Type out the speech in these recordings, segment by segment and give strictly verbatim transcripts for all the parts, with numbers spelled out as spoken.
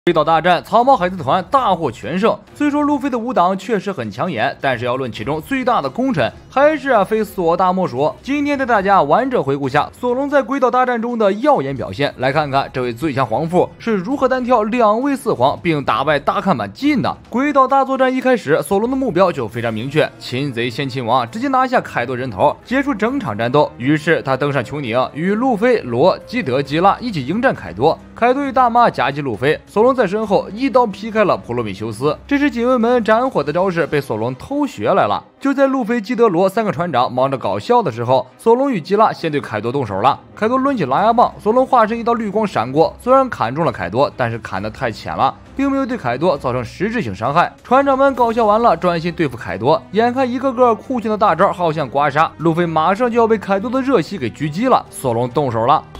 鬼岛大战，草帽海贼团大获全胜。虽说路飞的五档确实很抢眼，但是要论其中最大的功臣，还是啊非索大莫属。今天带大家完整回顾下索隆在鬼岛大战中的耀眼表现，来看看这位最强皇父是如何单挑两位四皇并打败大看板金的。鬼岛大作战一开始，索隆的目标就非常明确，擒贼先擒王，直接拿下凯多人头，结束整场战斗。于是他登上穹顶，与路飞、罗、基德、基拉一起迎战凯多。凯多与大妈夹击路飞，索隆在身后一刀劈开了普罗米修斯。这时警卫们斩火的招式被索隆偷学来了。就在路飞、基德、罗三个船长忙着搞笑的时候，索隆与基拉先对凯多动手了。凯多抡起狼牙棒，索隆化身一道绿光闪过，虽然砍中了凯多，但是砍得太浅了，并没有对凯多造成实质性伤害。船长们搞笑完了，专心对付凯多。眼看一个个酷炫的大招好像刮痧，路飞马上就要被凯多的热息给狙击了。索隆动手了。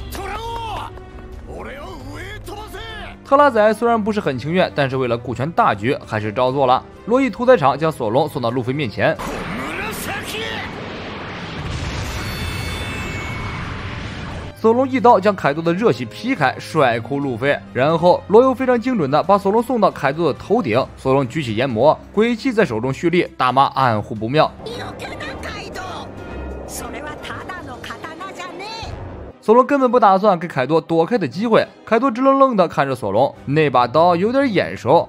特拉仔虽然不是很情愿，但是为了顾全大局，还是照做了。罗伊屠宰场将索隆送到路飞面前，索隆一刀将凯多的热息劈开，帅哭路飞。然后罗又非常精准的把索隆送到凯多的头顶，索隆举起研磨，鬼气在手中蓄力，大妈暗呼不妙。索隆根本不打算给凯多躲开的机会，凯多直愣愣地看着索隆，那把刀有点眼熟。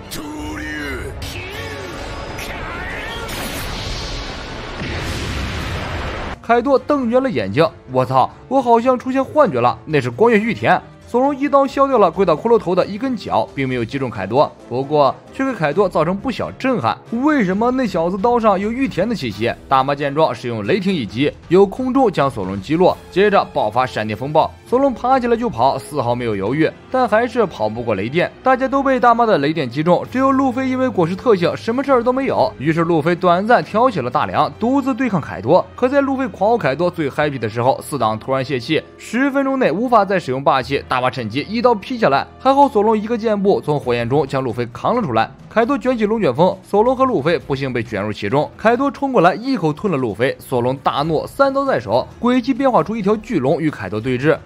凯多瞪圆了眼睛，我操，我好像出现幻觉了，那是光月玉田。索隆一刀削掉了鬼岛骷髅头的一根脚，并没有击中凯多，不过却给凯多造成不小震撼。为什么那小子刀上有玉田的气息？大妈见状，使用雷霆一击，由空中将索隆击落，接着爆发闪电风暴。索隆爬起来就跑，丝毫没有犹豫，但还是跑不过雷电。大家都被大妈的雷电击中，只有路飞因为果实特性什么事儿都没有。于是路飞短暂挑起了大梁，独自对抗凯多。可在路飞狂殴凯多最 happy 的时候，四档突然泄气，十分钟内无法再使用霸气。大妈趁机一刀劈下来，还好索隆一个箭步从火焰中将路飞扛了出来。凯多卷起龙卷风，索隆和路飞不幸被卷入其中。凯多冲过来一口吞了路飞，索隆大怒，三刀在手，诡计变化出一条巨龙与凯多对峙。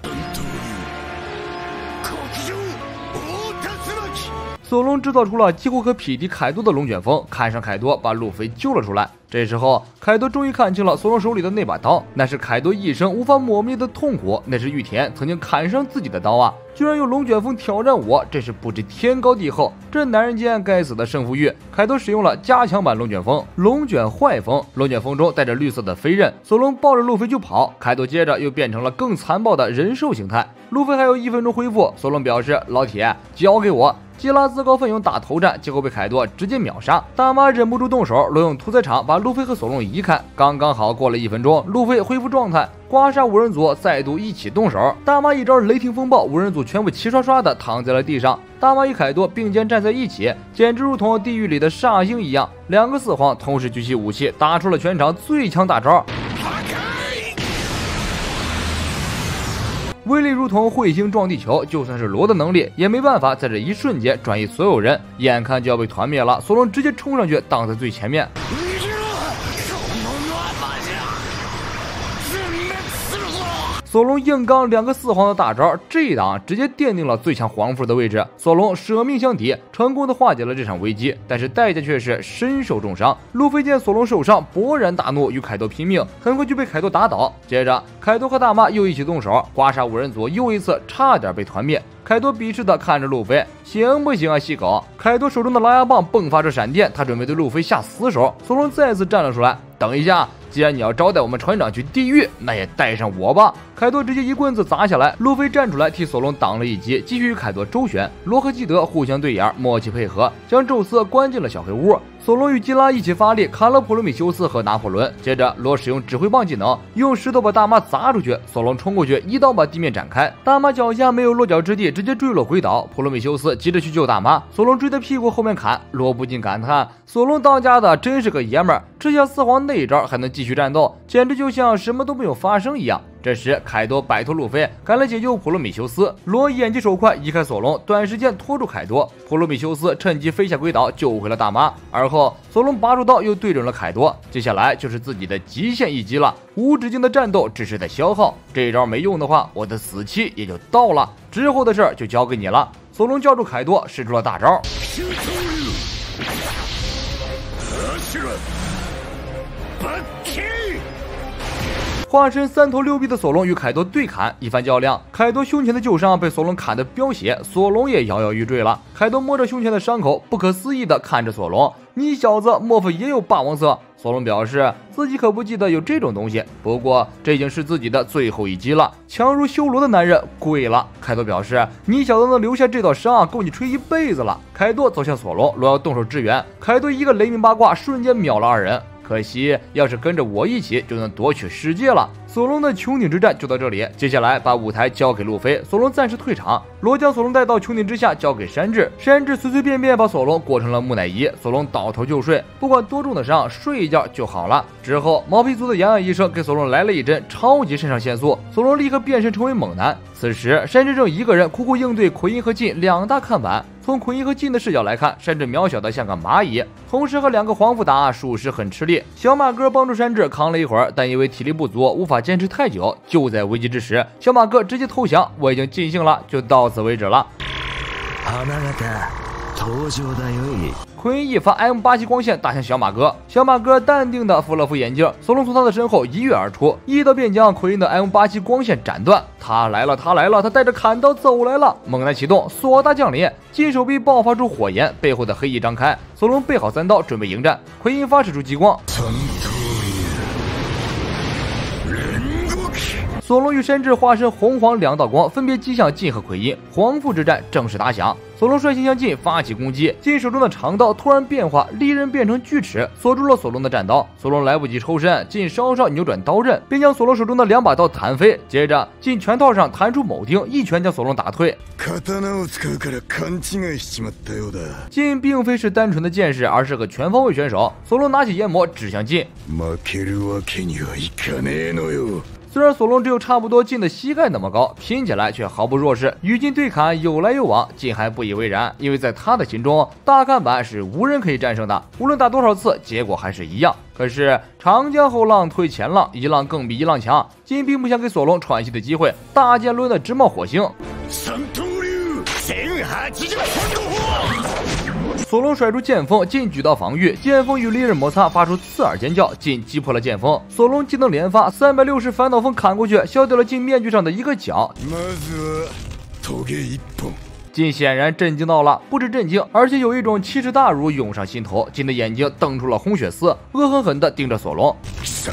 索隆制造出了几乎可匹敌凯多的龙卷风，看上凯多，把路飞救了出来。这时候凯多终于看清了索隆手里的那把刀，那是凯多一生无法磨灭的痛苦，那是玉田曾经砍伤自己的刀啊！居然用龙卷风挑战我，这是不知天高地厚，这男人间该死的胜负欲！凯多使用了加强版龙卷风，龙卷坏风，龙卷风中带着绿色的飞刃，索隆抱着路飞就跑，凯多接着又变成了更残暴的人兽形态。路飞还有一分钟恢复，索隆表示老铁交给我。基拉自告奋勇打头战，结果被凯多直接秒杀。大妈忍不住动手，罗用屠宰场把路飞和索隆移开。刚刚好过了一分钟，路飞恢复状态，刮痧五人组再度一起动手。大妈一招雷霆风暴，五人组全部齐刷刷的躺在了地上。大妈与凯多并肩站在一起，简直如同地狱里的煞星一样。两个四皇同时举起武器，打出了全场最强大招。威力如同彗星撞地球，就算是罗的能力也没办法在这一瞬间转移所有人。眼看就要被团灭了，索隆直接冲上去挡在最前面。索隆硬刚两个四皇的大招，这一档直接奠定了最强皇父的位置。索隆舍命相抵，成功的化解了这场危机，但是代价却是身受重伤。路飞见索隆受伤，勃然大怒，与凯多拼命，很快就被凯多打倒。接着凯多和大妈又一起动手，刮痧五人组又一次差点被团灭。凯多鄙视的看着路飞，行不行啊细狗？凯多手中的狼牙棒迸发着闪电，他准备对路飞下死手。索隆再次站了出来，等一下，既然你要招待我们船长去地狱，那也带上我吧。凯多直接一棍子砸下来，路飞站出来替索隆挡了一击，继续与凯多周旋。罗和基德互相对眼，默契配合，将宙斯关进了小黑屋。索隆与基拉一起发力砍了普罗米修斯和拿破仑，接着罗使用指挥棒技能，用石头把大妈砸出去，索隆冲过去一刀把地面展开，大妈脚下没有落脚之地，直接坠落鬼岛。普罗米修斯急着去救大妈，索隆追在屁股后面砍，罗不禁感叹索隆当家的真是个爷们儿，这下四皇那一招还能继续战斗，简直就像什么都没有发生一样。这时凯多摆脱路飞，赶来解救普罗米修斯。罗眼疾手快，移开索隆，短时间拖住凯多。普罗米修斯趁机飞下鬼岛，救回了大妈。而后索隆拔出刀，又对准了凯多。接下来就是自己的极限一击了，无止境的战斗只是在消耗。这一招没用的话，我的死期也就到了。之后的事儿就交给你了。 索隆叫住凯多，使出了大招。化身三头六臂的索隆与凯多对砍，一番较量，凯多胸前的旧伤被索隆砍得飙血，索隆也摇摇欲坠了。凯多摸着胸前的伤口，不可思议地看着索隆：“你小子莫非也有霸王色？”索隆表示自己可不记得有这种东西，不过这已经是自己的最后一击了。强如修罗的男人跪了。凯多表示：“你小子能留下这道伤，够你吹一辈子了。”凯多走向索隆，罗要动手支援。凯多一个雷鸣八卦，瞬间秒了二人。可惜，要是跟着我一起，就能夺取世界了。索隆的穹顶之战就到这里，接下来把舞台交给路飞，索隆暂时退场。罗将索隆带到穹顶之下，交给山治，山治随随便便把索隆裹成了木乃伊，索隆倒头就睡，不管多重的伤，睡一觉就好了。之后，毛皮族的杨洋医生给索隆来了一针超级肾上腺素，索隆立刻变身成为猛男。此时，山治正一个人苦苦应对奎因和进两大看板。从奎因和进的视角来看，山治渺小的像个蚂蚁，同时和两个皇父打，属实很吃力。小马哥帮助山治扛了一会儿，但因为体力不足，无法坚持太久。就在危机之时，小马哥直接投降，我已经尽兴了，就到此为止了。奎因一发 M 八七光线打向小马哥，小马哥淡定地扶了扶眼镜，索隆从他的身后一跃而出，一刀便将奎因的 M 八七光线斩断。他来了，他来了，他带着砍刀走来了。猛男启动，索大降临，金手臂爆发出火焰，背后的黑翼张开，索隆备好三刀准备迎战。奎因发射出激光。索隆与山治化身红黄两道光，分别击向进和奎因。皇父之战正式打响，索隆率先向进发起攻击，进手中的长刀突然变化，利刃变成锯齿，锁住了索隆的战刀。索隆来不及抽身，进稍稍扭转刀刃，便将索隆手中的两把刀弹飞。接着进拳套上弹出铆钉，一拳将索隆打退。进并非是单纯的剑士，而是个全方位选手。索隆拿起研磨指向进。虽然索隆只有差不多进的膝盖那么高，拼起来却毫不弱势，与进对砍有来有往，进还不以为然，因为在他的心中，大看板是无人可以战胜的，无论打多少次，结果还是一样。可是长江后浪推前浪，一浪更比一浪强，进并不想给索隆喘息的机会，大剑抡得直冒火星。索隆甩出剑锋，进举刀防御，剑锋与利刃摩擦，发出刺耳尖叫，进击破了剑锋。索隆技能连发，三百六十反导风砍过去，削掉了进面具上的一个角。进显然震惊到了，不止震惊，而且有一种奇耻大辱涌上心头。进的眼睛瞪出了红血丝，恶狠狠地盯着索隆。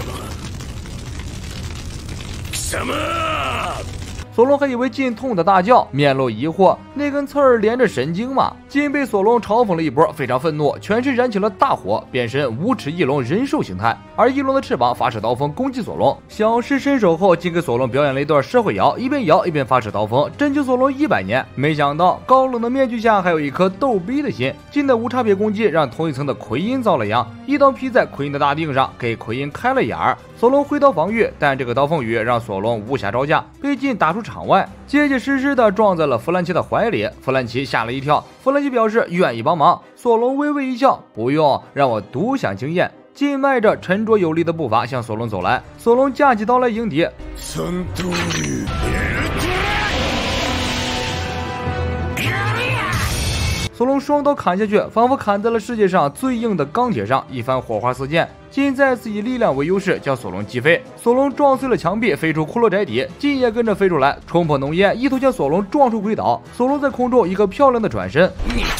索隆还以为进痛得大叫，面露疑惑，那根刺儿连着神经吗？进被索隆嘲讽了一波，非常愤怒，全身燃起了大火，变身无齿翼龙人兽形态，而翼龙的翅膀发射刀锋攻击索隆。小施身手后，进给索隆表演了一段社会摇，一边摇一边发射刀锋，震惊索隆一百年。没想到高冷的面具下还有一颗逗逼的心。进的无差别攻击让同一层的奎因遭了殃，一刀劈在奎因的大腚上，给奎因开了眼儿。索隆挥刀防御，但这个刀锋雨让索隆无暇招架，被进打出场外，结结实实的撞在了弗兰奇的怀里。弗兰奇吓了一跳，弗兰奇表示愿意帮忙。索隆微微一笑，不用，让我独享经验。进迈着沉着有力的步伐向索隆走来，索隆架起刀来迎敌。索隆双刀砍下去，仿佛砍在了世界上最硬的钢铁上，一番火花四溅。进再次以力量为优势，将索隆击飞。索隆撞碎了墙壁，飞出骷髅宅邸，进也跟着飞出来，冲破浓烟，一头将索隆撞出轨道。索隆在空中一个漂亮的转身。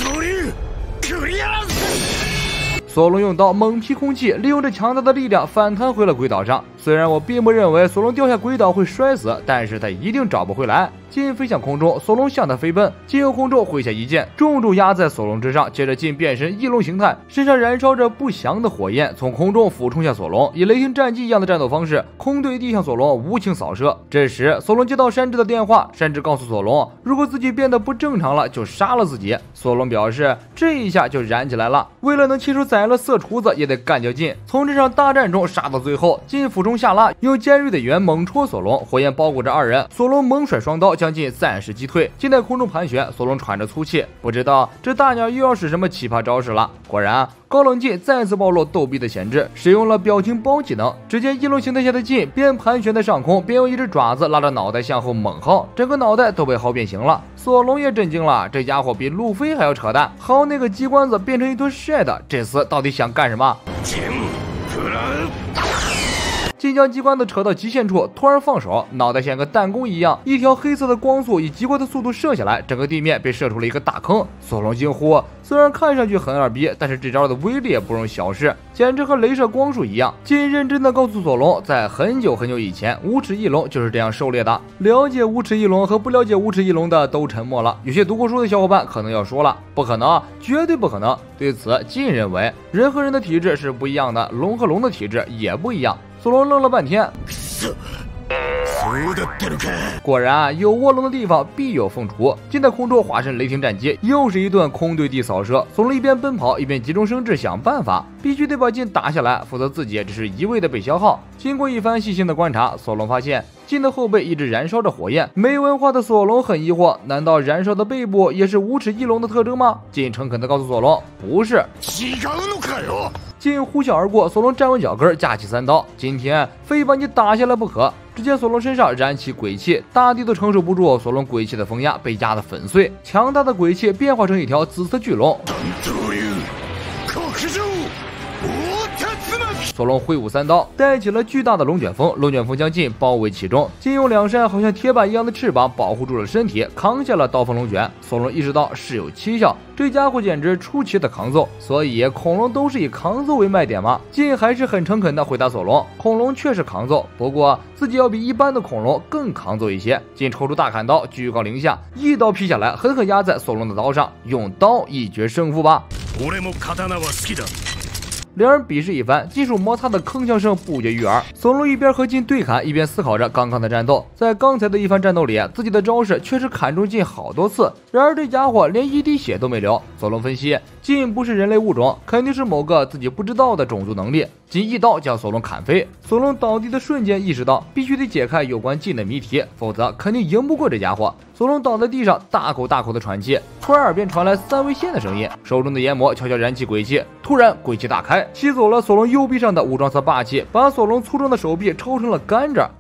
索隆用刀猛劈空气，利用着强大的力量反弹回了轨道上。虽然我并不认为索隆掉下轨道会摔死，但是他一定找不回来。进飞向空中，索隆向他飞奔，进由空中挥下一剑，重重压在索隆之上。接着进变身翼龙形态，身上燃烧着不祥的火焰，从空中俯冲下索隆，以雷霆战机一样的战斗方式，空对地向索隆无情扫射。这时，索隆接到山治的电话，山治告诉索隆，如果自己变得不正常了，就杀了自己。索隆表示，这一下就燃起来了，为了能切出宰了色厨子，也得干掉进。从这场大战中杀到最后，进俯冲中下拉，用尖锐的语言猛戳索隆，火焰包裹着二人。索隆猛甩双刀，将劲暂时击退。劲在空中盘旋，索隆喘着粗气，不知道这大鸟又要使什么奇葩招式了。果然，高冷劲再次暴露逗逼的潜质，使用了表情包技能。只见翼龙形态下的劲边盘旋在上空，边用一只爪子拉着脑袋向后猛薅，整个脑袋都被薅变形了。索隆也震惊了，这家伙比路飞还要扯淡，薅那个鸡冠子变成一坨晒的，这厮到底想干什么？劲将机关子扯到极限处，突然放手，脑袋像个弹弓一样，一条黑色的光束以极快的速度射下来，整个地面被射出了一个大坑。索隆惊呼，虽然看上去很二逼，但是这招的威力也不容小视，简直和镭射光束一样。劲认真的告诉索隆，在很久很久以前，无齿翼龙就是这样狩猎的。了解无齿翼龙和不了解无齿翼龙的都沉默了。有些读过书的小伙伴可能要说了，不可能，绝对不可能。对此，劲认为人和人的体质是不一样的，龙和龙的体质也不一样。索隆愣了半天，果然有卧龙的地方必有凤雏。劲在空中化身雷霆战机，又是一顿空对地扫射。索隆一边奔跑一边急中生智想办法，必须得把劲打下来，否则自己只是一味的被消耗。经过一番细心的观察，索隆发现劲的后背一直燃烧着火焰。没文化的索隆很疑惑，难道燃烧的背部也是无齿翼龙的特征吗？劲诚恳地告诉索隆，不是。劲呼啸而过，索隆站稳脚跟，架起三刀，今天非把你打下来不可。只见索隆身上燃起鬼气，大地都承受不住索隆鬼气的风压，被压得粉碎。强大的鬼气变化成一条紫色巨龙。索隆挥舞三刀，带起了巨大的龙卷风，龙卷风将劲包围其中。劲用两扇好像铁板一样的翅膀保护住了身体，扛下了刀锋龙卷。索隆意识到事有蹊跷，这家伙简直出奇的抗揍。所以恐龙都是以抗揍为卖点吗？劲还是很诚恳的回答索隆，恐龙确实抗揍，不过自己要比一般的恐龙更抗揍一些。劲抽出大砍刀，居高临下，一刀劈下来，狠狠压在索隆的刀上，用刀一决胜负吧。两人比试一番，金属摩擦的铿锵声不绝于耳。索隆一边和劲对砍，一边思考着刚刚的战斗。在刚才的一番战斗里，自己的招式确实砍中劲好多次，然而这家伙连一滴血都没流。索隆分析，劲不是人类物种，肯定是某个自己不知道的种族能力。劲一刀将索隆砍飞。索隆倒地的瞬间意识到，必须得解开有关劲的谜题，否则肯定赢不过这家伙。索隆倒在地上，大口大口的喘气，突然耳边传来三味线的声音，手中的研磨悄悄燃起鬼气，突然鬼气大开，吸走了索隆右臂上的武装色霸气，把索隆粗壮的手臂抽成了甘蔗。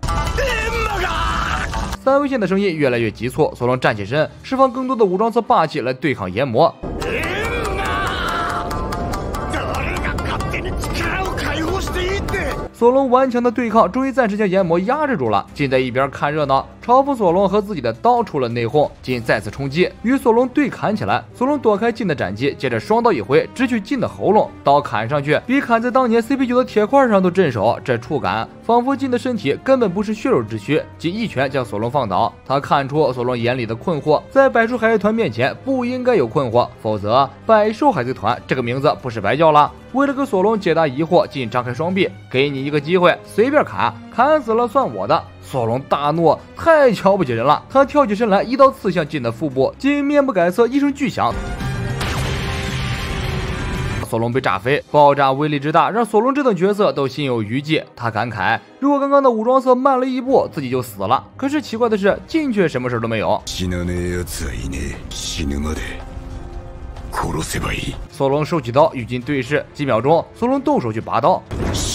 三味线的声音越来越急促，索隆站起身，释放更多的武装色霸气来对抗研磨。索隆顽强的对抗，终于暂时将研磨压制住了。劲在一边看热闹，嘲讽索隆和自己的刀出了内讧。劲再次冲击，与索隆对砍起来。索隆躲开劲的斩击，接着双刀一挥，直取劲的喉咙。刀砍上去，比砍在当年 C P 九 的铁块上都震手。这触感仿佛劲的身体根本不是血肉之躯。劲一拳将索隆放倒。他看出索隆眼里的困惑，在百兽海贼团面前不应该有困惑，否则百兽海贼团这个名字不是白叫了。为了给索隆解答疑惑，劲张开双臂，给你一个机会，随便砍，砍死了算我的。索隆大怒，太瞧不起人了。他跳起身来，一刀刺向劲的腹部。劲面不改色，一声巨响，索隆被炸飞。爆炸威力之大，让索隆这等角色都心有余悸。他感慨，如果刚刚的武装色慢了一步，自己就死了。可是奇怪的是，劲却什么事都没有。索隆收起刀与劲对视，几秒钟，索隆动手去拔刀。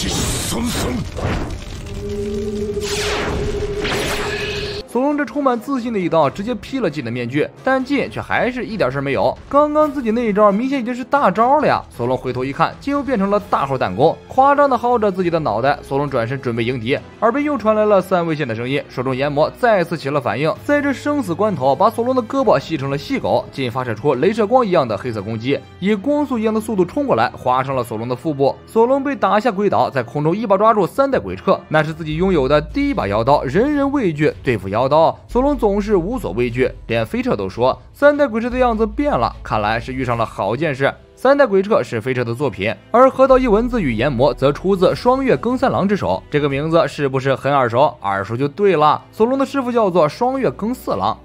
索隆这充满自信的一刀直接劈了劲的面具，但劲却还是一点事没有。刚刚自己那一招明显已经是大招了呀！索隆回头一看，劲又变成了大号弹弓，夸张的薅着自己的脑袋。索隆转身准备迎敌，耳边又传来了三味线的声音，手中研磨再次起了反应，在这生死关头，把索隆的胳膊吸成了细狗。劲发射出镭射光一样的黑色攻击，以光速一样的速度冲过来，划伤了索隆的腹部。索隆被打下鬼岛，在空中一把抓住三代鬼彻，那是自己拥有的第一把妖刀，人人畏惧。对付妖刀，索隆总是无所畏惧，连飞彻都说三代鬼彻的样子变了，看来是遇上了好剑士。三代鬼彻是飞彻的作品，而河道一文字与研磨则出自双月耕三郎之手。这个名字是不是很耳熟？耳熟就对了。索隆的师傅叫做双月耕四郎，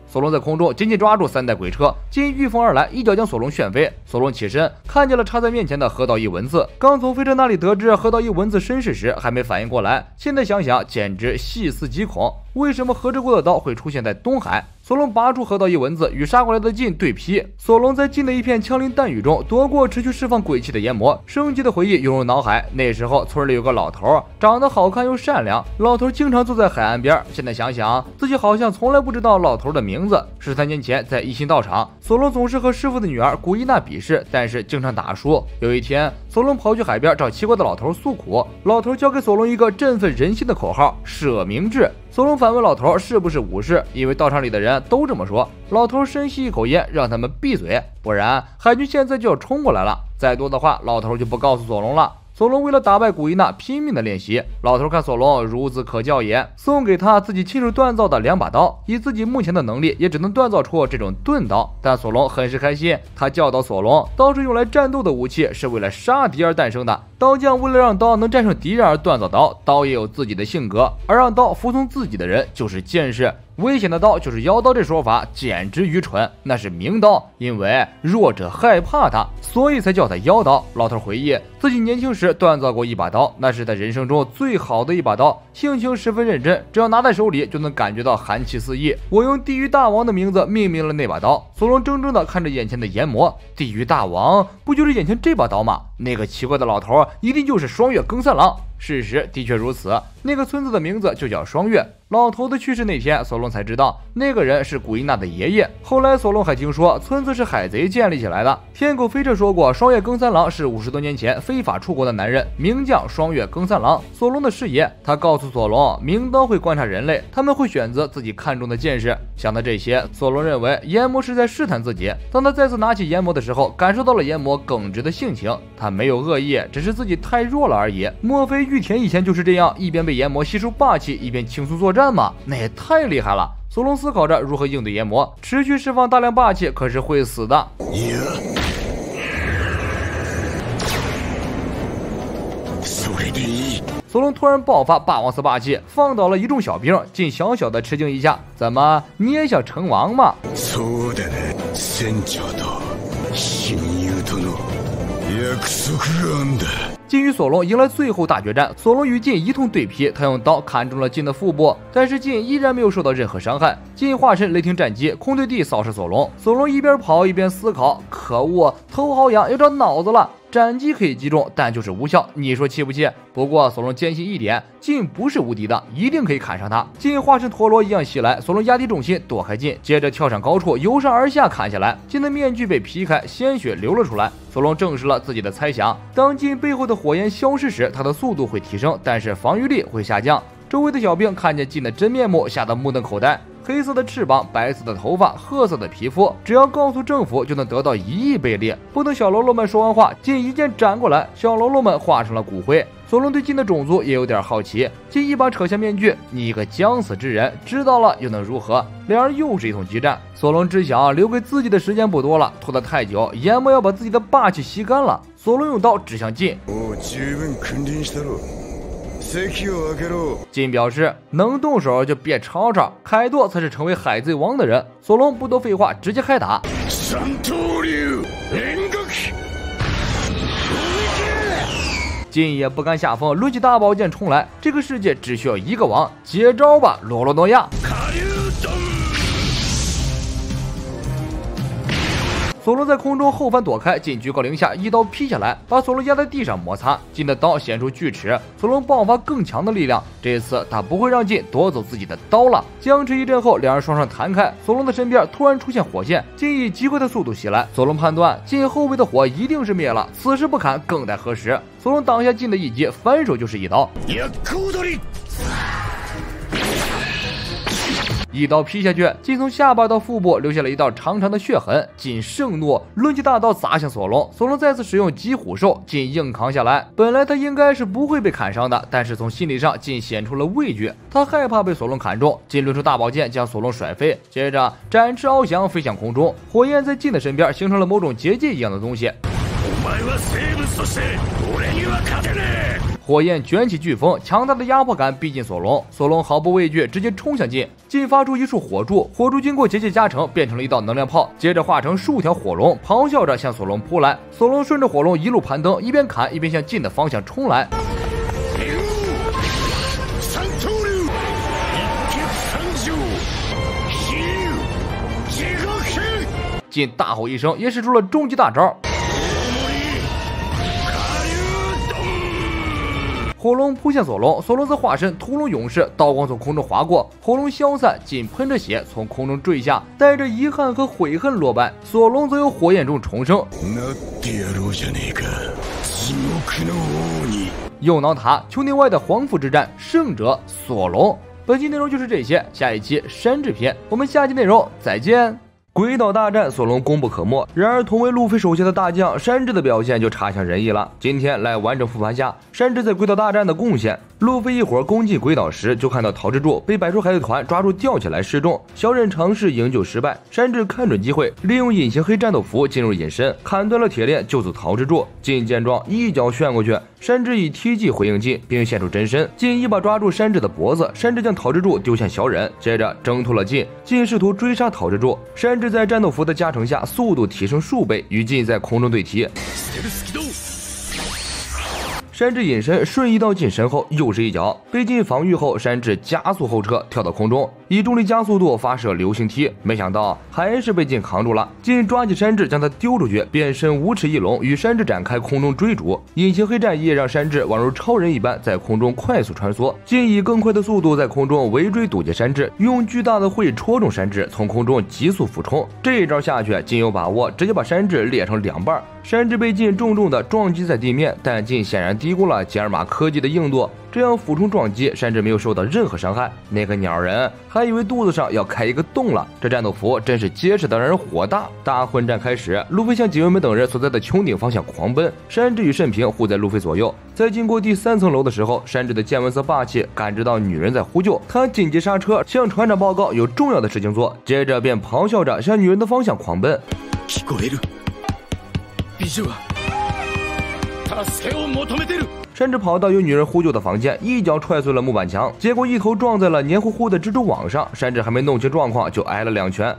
索隆在空中紧紧抓住三代鬼车，金御风而来，一脚将索隆旋飞。索隆起身，看见了插在面前的河道一文字。刚从飞车那里得知河道一文字身世时，还没反应过来，现在想想简直细思极恐。为什么和之国的刀会出现在东海？索隆拔出河道一文字，与杀过来的劲对劈。索隆在劲的一片枪林弹雨中夺过持续释放鬼气的炎魔，升级的回忆涌入脑海。那时候村里有个老头，长得好看又善良，老头经常坐在海岸边。现在想想，自己好像从来不知道老头的名字。十三年前在一心道场，索隆总是和师傅的女儿古伊娜比试，但是经常打输。有一天，索隆跑去海边找奇怪的老头诉苦，老头教给索隆一个振奋人心的口号：舍明志。索隆反问老头是不是武士，因为道场里的人都这么说。老头深吸一口烟，让他们闭嘴，不然海军现在就要冲过来了。再多的话，老头就不告诉索隆了。索隆为了打败古伊娜拼命的练习，老头看索隆孺子可教也，送给他自己亲手锻造的两把刀，以自己目前的能力也只能锻造出这种钝刀。但索隆很是开心，他教导索隆，刀是用来战斗的武器，是为了杀敌而诞生的。刀匠为了让刀能战胜敌人而锻造刀，刀也有自己的性格，而让刀服从自己的人就是剑士。危险的刀就是妖刀，这说法简直愚蠢，那是明刀，因为弱者害怕它，所以才叫它妖刀。老头回忆自己年轻时锻造过一把刀，那是他人生中最好的一把刀，性情十分认真，只要拿在手里就能感觉到寒气四溢。我用地狱大王的名字命名了那把刀。索隆怔怔地看着眼前的炎魔，地狱大王不就是眼前这把刀吗？那个奇怪的老头一定就是双月更三郎。事实的确如此，那个村子的名字就叫双月。老头子去世那天，索隆才知道那个人是古伊娜的爷爷。后来索隆还听说村子是海贼建立起来的。天狗飞车说过，双月更三郎是五十多年前非法出国的男人，名将双月更三郎，索隆的师爷。他告诉索隆，明刀会观察人类，他们会选择自己看中的剑士。想到这些，索隆认为炎魔是在试探自己。当他再次拿起炎魔的时候，感受到了炎魔耿直的性情，他没有恶意，只是自己太弱了而已。莫非玉田以前就是这样，一边被炎魔吸收霸气，一边轻松作战吗？那也太厉害了。索隆思考着如何应对炎魔，持续释放大量霸气可是会死的。索隆突然爆发霸王色霸气，放倒了一众小兵，竟小小的吃惊一下。怎么你也想成王吗？そうだね、船長と親友との約束があんだ。金与索隆迎来最后大决战，索隆与金一通对劈，他用刀砍中了金的腹部，但是金依然没有受到任何伤害。金化身雷霆战机，空对地扫射索隆。索隆一边跑一边思考，可恶，头好痒，要长脑子了。斩击可以击中，但就是无效，你说气不气？不过索隆坚信一点，金不是无敌的，一定可以砍上他。金化身陀螺一样袭来，索隆压低重心躲开金，接着跳上高处，由上而下砍下来。金的面具被劈开，鲜血流了出来。索隆证实了自己的猜想，当金背后的火焰消失时，他的速度会提升，但是防御力会下降。周围的小兵看见金的真面目，吓得目瞪口呆。黑色的翅膀，白色的头发，褐色的皮肤，只要告诉政府就能得到一亿贝利。不等小喽啰们说完话，金一剑斩过来，小喽啰们化成了骨灰。索隆对金的种族也有点好奇，金一把扯下面具，你一个将死之人，知道了又能如何？两人又是一通激战。索隆只想留给自己的时间不多了，拖得太久，炎魔要把自己的霸气吸干了。索隆用刀指向金。金表示能动手就别吵吵，凯多才是成为海贼王的人。索隆不多废话，直接开打。金也不甘下风，抡起大宝剑冲来。这个世界只需要一个王，接招吧，罗罗诺亚！索隆在空中后翻躲开，金居高临下一刀劈下来，把索隆压在地上摩擦。金的刀显出锯齿，索隆爆发更强的力量。这次他不会让金夺走自己的刀了。僵持一阵后，两人双双弹开。索隆的身边突然出现火线，金以极快的速度袭来。索隆判断金后背的火一定是灭了，此时不砍更待何时？索隆挡下金的一击，反手就是一刀。一刀劈下去，金从下巴到腹部留下了一道长长的血痕。金盛怒，抡起大刀砸向索隆。索隆再次使用击虎兽，金硬扛下来。本来他应该是不会被砍伤的，但是从心理上，金显出了畏惧，他害怕被索隆砍中。金抡出大宝剑将索隆甩飞，接着展翅翱翔飞向空中。火焰在金的身边形成了某种结界一样的东西。 火焰卷起飓风，强大的压迫感逼近索隆。索隆毫不畏惧，直接冲向劲，劲发出一束火柱，火柱经过结界加成，变成了一道能量炮，接着化成数条火龙，咆哮着向索隆扑来。索隆顺着火龙一路攀登，一边砍一边向劲的方向冲来。劲大吼一声，也使出了终极大招。火龙扑向索隆，索隆则化身屠龙勇士，刀光从空中划过，火龙消散，劲喷着血从空中坠下，带着遗憾和悔恨落败。索隆则由火焰中重生。右脑塔丘内外的皇府之战，胜者索隆。本期内容就是这些，下一期山治篇，我们下期内容再见。鬼岛大战，索隆功不可没。然而，同为路飞手下的大将山治的表现就差强人意了。今天来完整复盘下山治在鬼岛大战的贡献。路飞一伙攻进鬼岛时，就看到桃之助被百兽海贼团抓住吊起来示众，小忍尝试营救失败。山治看准机会，利用隐形黑战斗服进入隐身，砍断了铁链，救走桃之助。劲见状，一脚旋过去，山治以踢技回应劲，并现出真身。劲一把抓住山治的脖子，山治将桃之助丢向小忍，接着挣脱了劲。劲试图追杀桃之助，山治在战斗服的加成下，速度提升数倍，与劲在空中对踢。山治隐身瞬移到劲身后，又是一脚，被劲防御后，山治加速后撤，跳到空中，以重力加速度发射流星踢，没想到还是被劲扛住了。劲抓起山治，将他丢出去，变身无齿翼龙，与山治展开空中追逐。隐形黑战衣让山治宛如超人一般在空中快速穿梭，劲以更快的速度在空中围追堵截山治，用巨大的喙戳中山治，从空中急速俯冲。这一招下去，劲有把握，直接把山治裂成两半。山治被劲重重的撞击在地面，但劲显然低估了吉尔玛科技的硬度，这样俯冲撞击，山治没有受到任何伤害。那个鸟人还以为肚子上要开一个洞了。这战斗服真是结实的让人火大。大混战开始，路飞向警卫们等人所在的穹顶方向狂奔，山治与慎平护在路飞左右。在经过第三层楼的时候，山治的见闻色霸气感知到女人在呼救，他紧急刹车，向船长报告有重要的事情做，接着便咆哮着向女人的方向狂奔。山治跑到有女人呼救的房间，一脚踹碎了木板墙，结果一头撞在了黏糊糊的蜘蛛网上。山治还没弄清状况，就挨了两拳。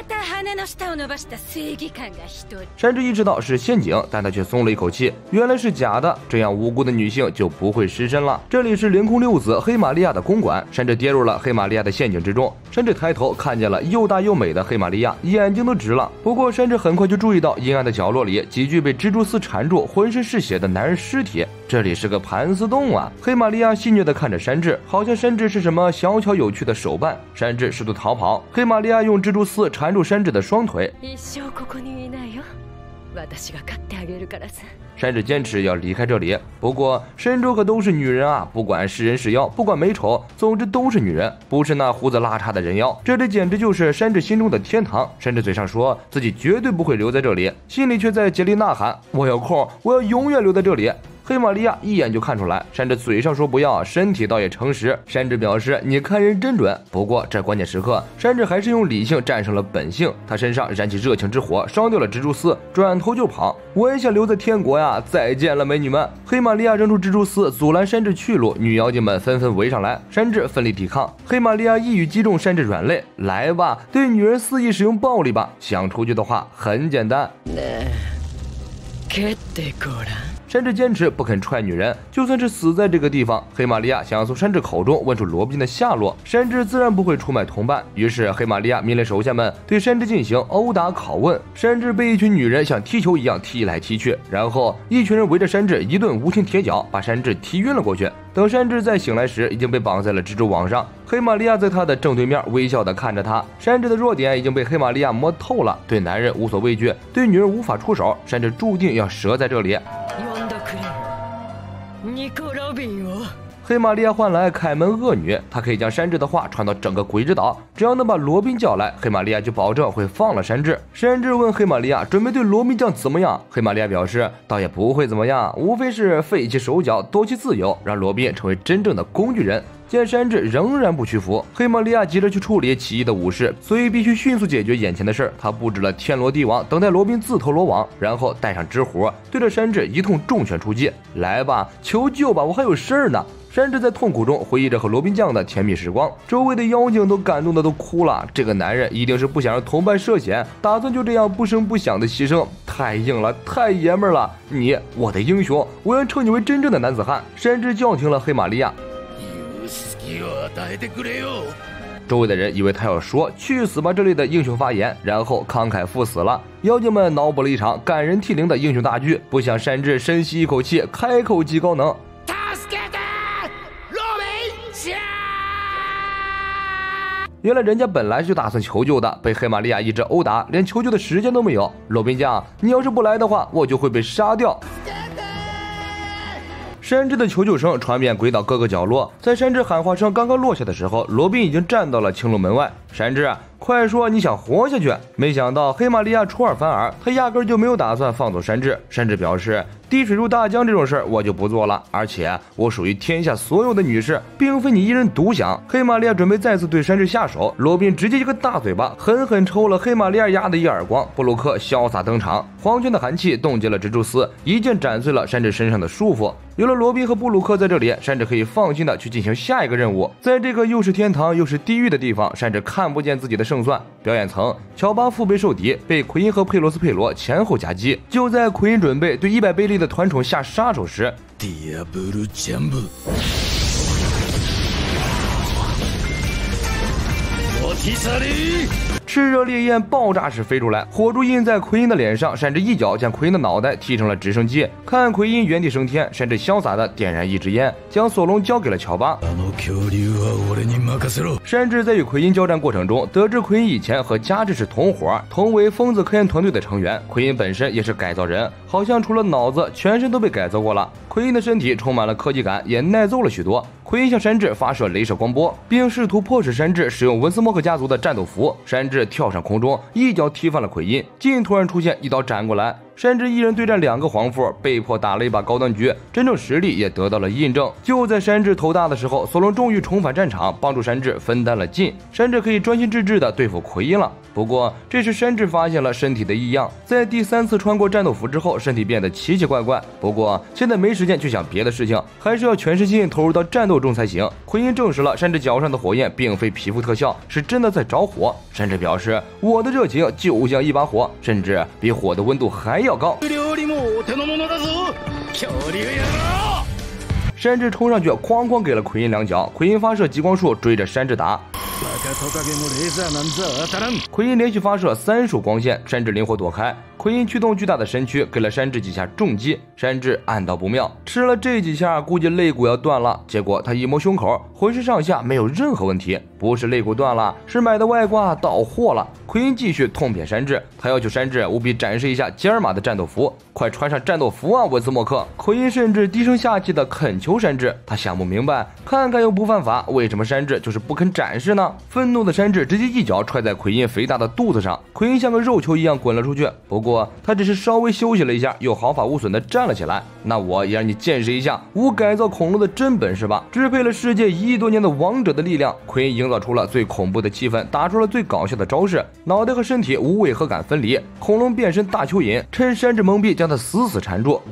山治意识到是陷阱，但他却松了一口气，原来是假的，这样无辜的女性就不会失身了。这里是凌空六子黑玛利亚的公馆，山治跌入了黑玛利亚的陷阱之中。山治抬头看见了又大又美的黑玛利亚，眼睛都直了。不过山治很快就注意到阴暗的角落里几具被蜘蛛丝缠住、浑身是血的男人尸体，这里是个盘丝洞啊！黑玛利亚戏谑地看着山治，好像山治是什么小巧有趣的手办。山治试图逃跑，黑玛利亚用蜘蛛丝缠住山治的双腿。山治坚持要离开这里，不过神州可都是女人啊，不管是人是妖，不管美丑，总之都是女人，不是那胡子拉碴的人妖。这里简直就是山治心中的天堂。山治嘴上说自己绝对不会留在这里，心里却在竭力呐喊：我有空，我要永远留在这里。黑玛利亚一眼就看出来，山治嘴上说不要，身体倒也诚实。山治表示你看人真准。不过这关键时刻，山治还是用理性战胜了本性，他身上燃起热情之火，烧掉了蜘蛛丝，转头就跑。我也想留在天国呀！再见了，美女们！黑玛利亚扔出蜘蛛丝，阻拦山治去路，女妖精们纷纷围上来，山治奋力抵抗。黑玛利亚一语击中山治软肋，来吧，对女人肆意使用暴力吧！想出去的话很简单。山治坚持不肯踹女人，就算是死在这个地方。黑玛利亚想要从山治口中问出罗宾的下落，山治自然不会出卖同伴。于是黑玛利亚命令手下们对山治进行殴打拷问。山治被一群女人像踢球一样踢来踢去，然后一群人围着山治一顿无情铁脚，把山治踢晕了过去。等山治再醒来时，已经被绑在了蜘蛛网上。黑玛利亚在他的正对面微笑地看着他。山治的弱点已经被黑玛利亚摸透了，对男人无所畏惧，对女人无法出手。山治注定要折在这里。黑玛利亚唤来凯门恶女，她可以将山治的话传到整个鬼之岛，只要能把罗宾叫来，黑玛利亚就保证会放了山治。山治问黑玛利亚准备对罗宾酱怎么样，黑玛利亚表示倒也不会怎么样，无非是废弃手脚，夺其自由，让罗宾成为真正的工具人。 见山治仍然不屈服，黑玛利亚急着去处理起义的武士，所以必须迅速解决眼前的事儿。他布置了天罗地网，等待罗宾自投罗网，然后带上纸虎，对着山治一通重拳出击。来吧，求救吧，我还有事儿呢。山治在痛苦中回忆着和罗宾酱的甜蜜时光，周围的妖精都感动的都哭了。这个男人一定是不想让同伴涉险，打算就这样不声不响的牺牲，太硬了，太爷们儿了！你，我的英雄，我要称你为真正的男子汉。山治叫停了黑玛利亚。周围的人以为他要说去死吧这类的英雄发言，然后慷慨赴死了。妖精们脑补了一场感人涕零的英雄大剧，不想山治深吸一口气，开口即高能。原来人家本来就打算求救的，被黑玛利亚一直殴打，连求救的时间都没有。罗宾酱，你要是不来的话，我就会被杀掉。山治的求救声传遍鬼岛各个角落，在山治喊话声刚刚落下的时候，罗宾已经站到了青龙门外。山治，快说你想活下去！没想到黑玛利亚出尔反尔，他压根就没有打算放走山治。山治表示，滴水入大江这种事儿我就不做了，而且我属于天下所有的女士，并非你一人独享。黑玛利亚准备再次对山治下手，罗宾直接一个大嘴巴狠狠抽了黑玛利亚丫的一耳光。布鲁克潇洒登场，黄泉的寒气冻结了蜘蛛丝，一剑斩碎了山治身上的束缚。有了罗宾和布鲁克在这里，山治可以放心的去进行下一个任务。在这个又是天堂又是地狱的地方，山治看不见自己的胜算。表演层，乔巴腹背受敌，被奎因和佩罗斯佩罗前后夹击。就在奎因准备对一百贝利的团宠下杀手时，炽热烈焰爆炸式飞出来，火柱印在奎因的脸上，山治一脚将奎因的脑袋踢成了直升机。看奎因原地升天，山治潇洒的点燃一支烟，将索隆交给了乔巴。山治在与奎因交战过程中，得知奎因以前和加治是同伙，同为疯子科研团队的成员。奎因本身也是改造人，好像除了脑子，全身都被改造过了。奎因的身体充满了科技感，也耐揍了许多。奎因向山治发射镭射光波，并试图迫使山治使用文斯莫克家族的战斗服。山治跳上空中，一脚踢翻了奎因，近突然出现一刀斩过来。山治一人对战两个皇父，被迫打了一把高端局，真正实力也得到了印证。就在山治头大的时候，索隆终于重返战场，帮助山治分担了劲，山治可以专心致志地对付奎因了。不过这时山治发现了身体的异样，在第三次穿过战斗服之后，身体变得奇奇怪怪。不过现在没时间去想别的事情，还是要全身心投入到战斗中才行。奎因证实了山治脚上的火焰并非皮肤特效，是真的在着火。山治表示，我的热情就像一把火，甚至比火的温度还要高。山治冲上去哐哐给了奎因两脚，奎因发射激光束追着山治打。奎因连续发射三束光线，山治灵活躲开。奎因驱动巨大的身躯给了山治几下重击，山治暗道不妙，吃了这几下估计肋骨要断了。结果他一摸胸口，浑身上下没有任何问题，不是肋骨断了，是买的外挂到货了。奎因继续痛扁山治，他要求山治务必展示一下杰尔玛的战斗服，快穿上战斗服啊，文斯莫克！奎因甚至低声下气的恳求山治，他想不明白，看看又不犯法，为什么山治就是不肯展示呢？愤怒的山治直接一脚踹在奎因肥大的肚子上，奎因像个肉球一样滚了出去。不过他只是稍微休息了一下，又毫发无损的站了起来。那我也让你见识一下无改造恐龙的真本事吧！支配了世界一亿多年的王者的力量，奎因营造出了最恐怖的气氛，打出了最搞笑的招式，脑袋和身体无违和感分离，恐龙变身大蚯蚓，趁山治蒙蔽将他死死缠住。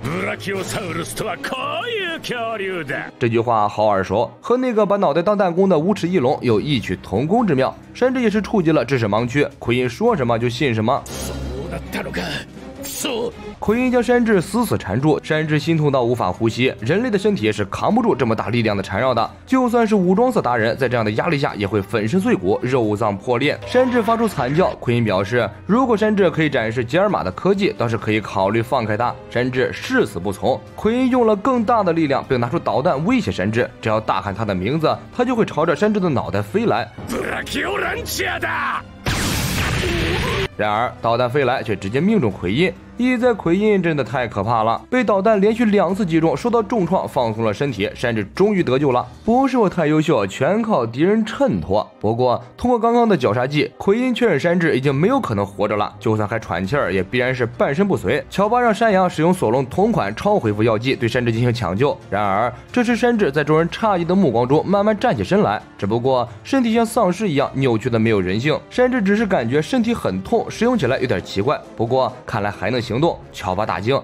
这句话好耳熟，和那个把脑袋当弹弓的无齿翼龙有异曲同工之妙。山治也是触及了知识盲区，奎因说什么就信什么。奎因将山治死死缠住，山治心痛到无法呼吸。人类的身体是扛不住这么大力量的缠绕的，就算是武装色达人，在这样的压力下也会粉身碎骨，肉脏破裂。山治发出惨叫，奎因表示，如果山治可以展示杰尔玛的科技，倒是可以考虑放开他。山治誓死不从，奎因用了更大的力量，并拿出导弹威胁山治，只要大喊他的名字，他就会朝着山治的脑袋飞来。 然而导弹飞来却直接命中奎因。意在奎因真的太可怕了，被导弹连续两次击中，受到重创，放松了身体，山治终于得救了。不是我太优秀，全靠敌人衬托。不过通过刚刚的绞杀技，奎因确认山治已经没有可能活着了，就算还喘气儿，也必然是半身不遂。乔巴让山羊使用索隆同款超恢复药剂对山治进行抢救，然而这时山治在众人诧异的目光中慢慢站起身来，只不过身体像丧尸一样扭曲的没有人性。山治只是感觉身体很痛，使用起来有点奇怪，不过看来还能行动。乔巴大惊，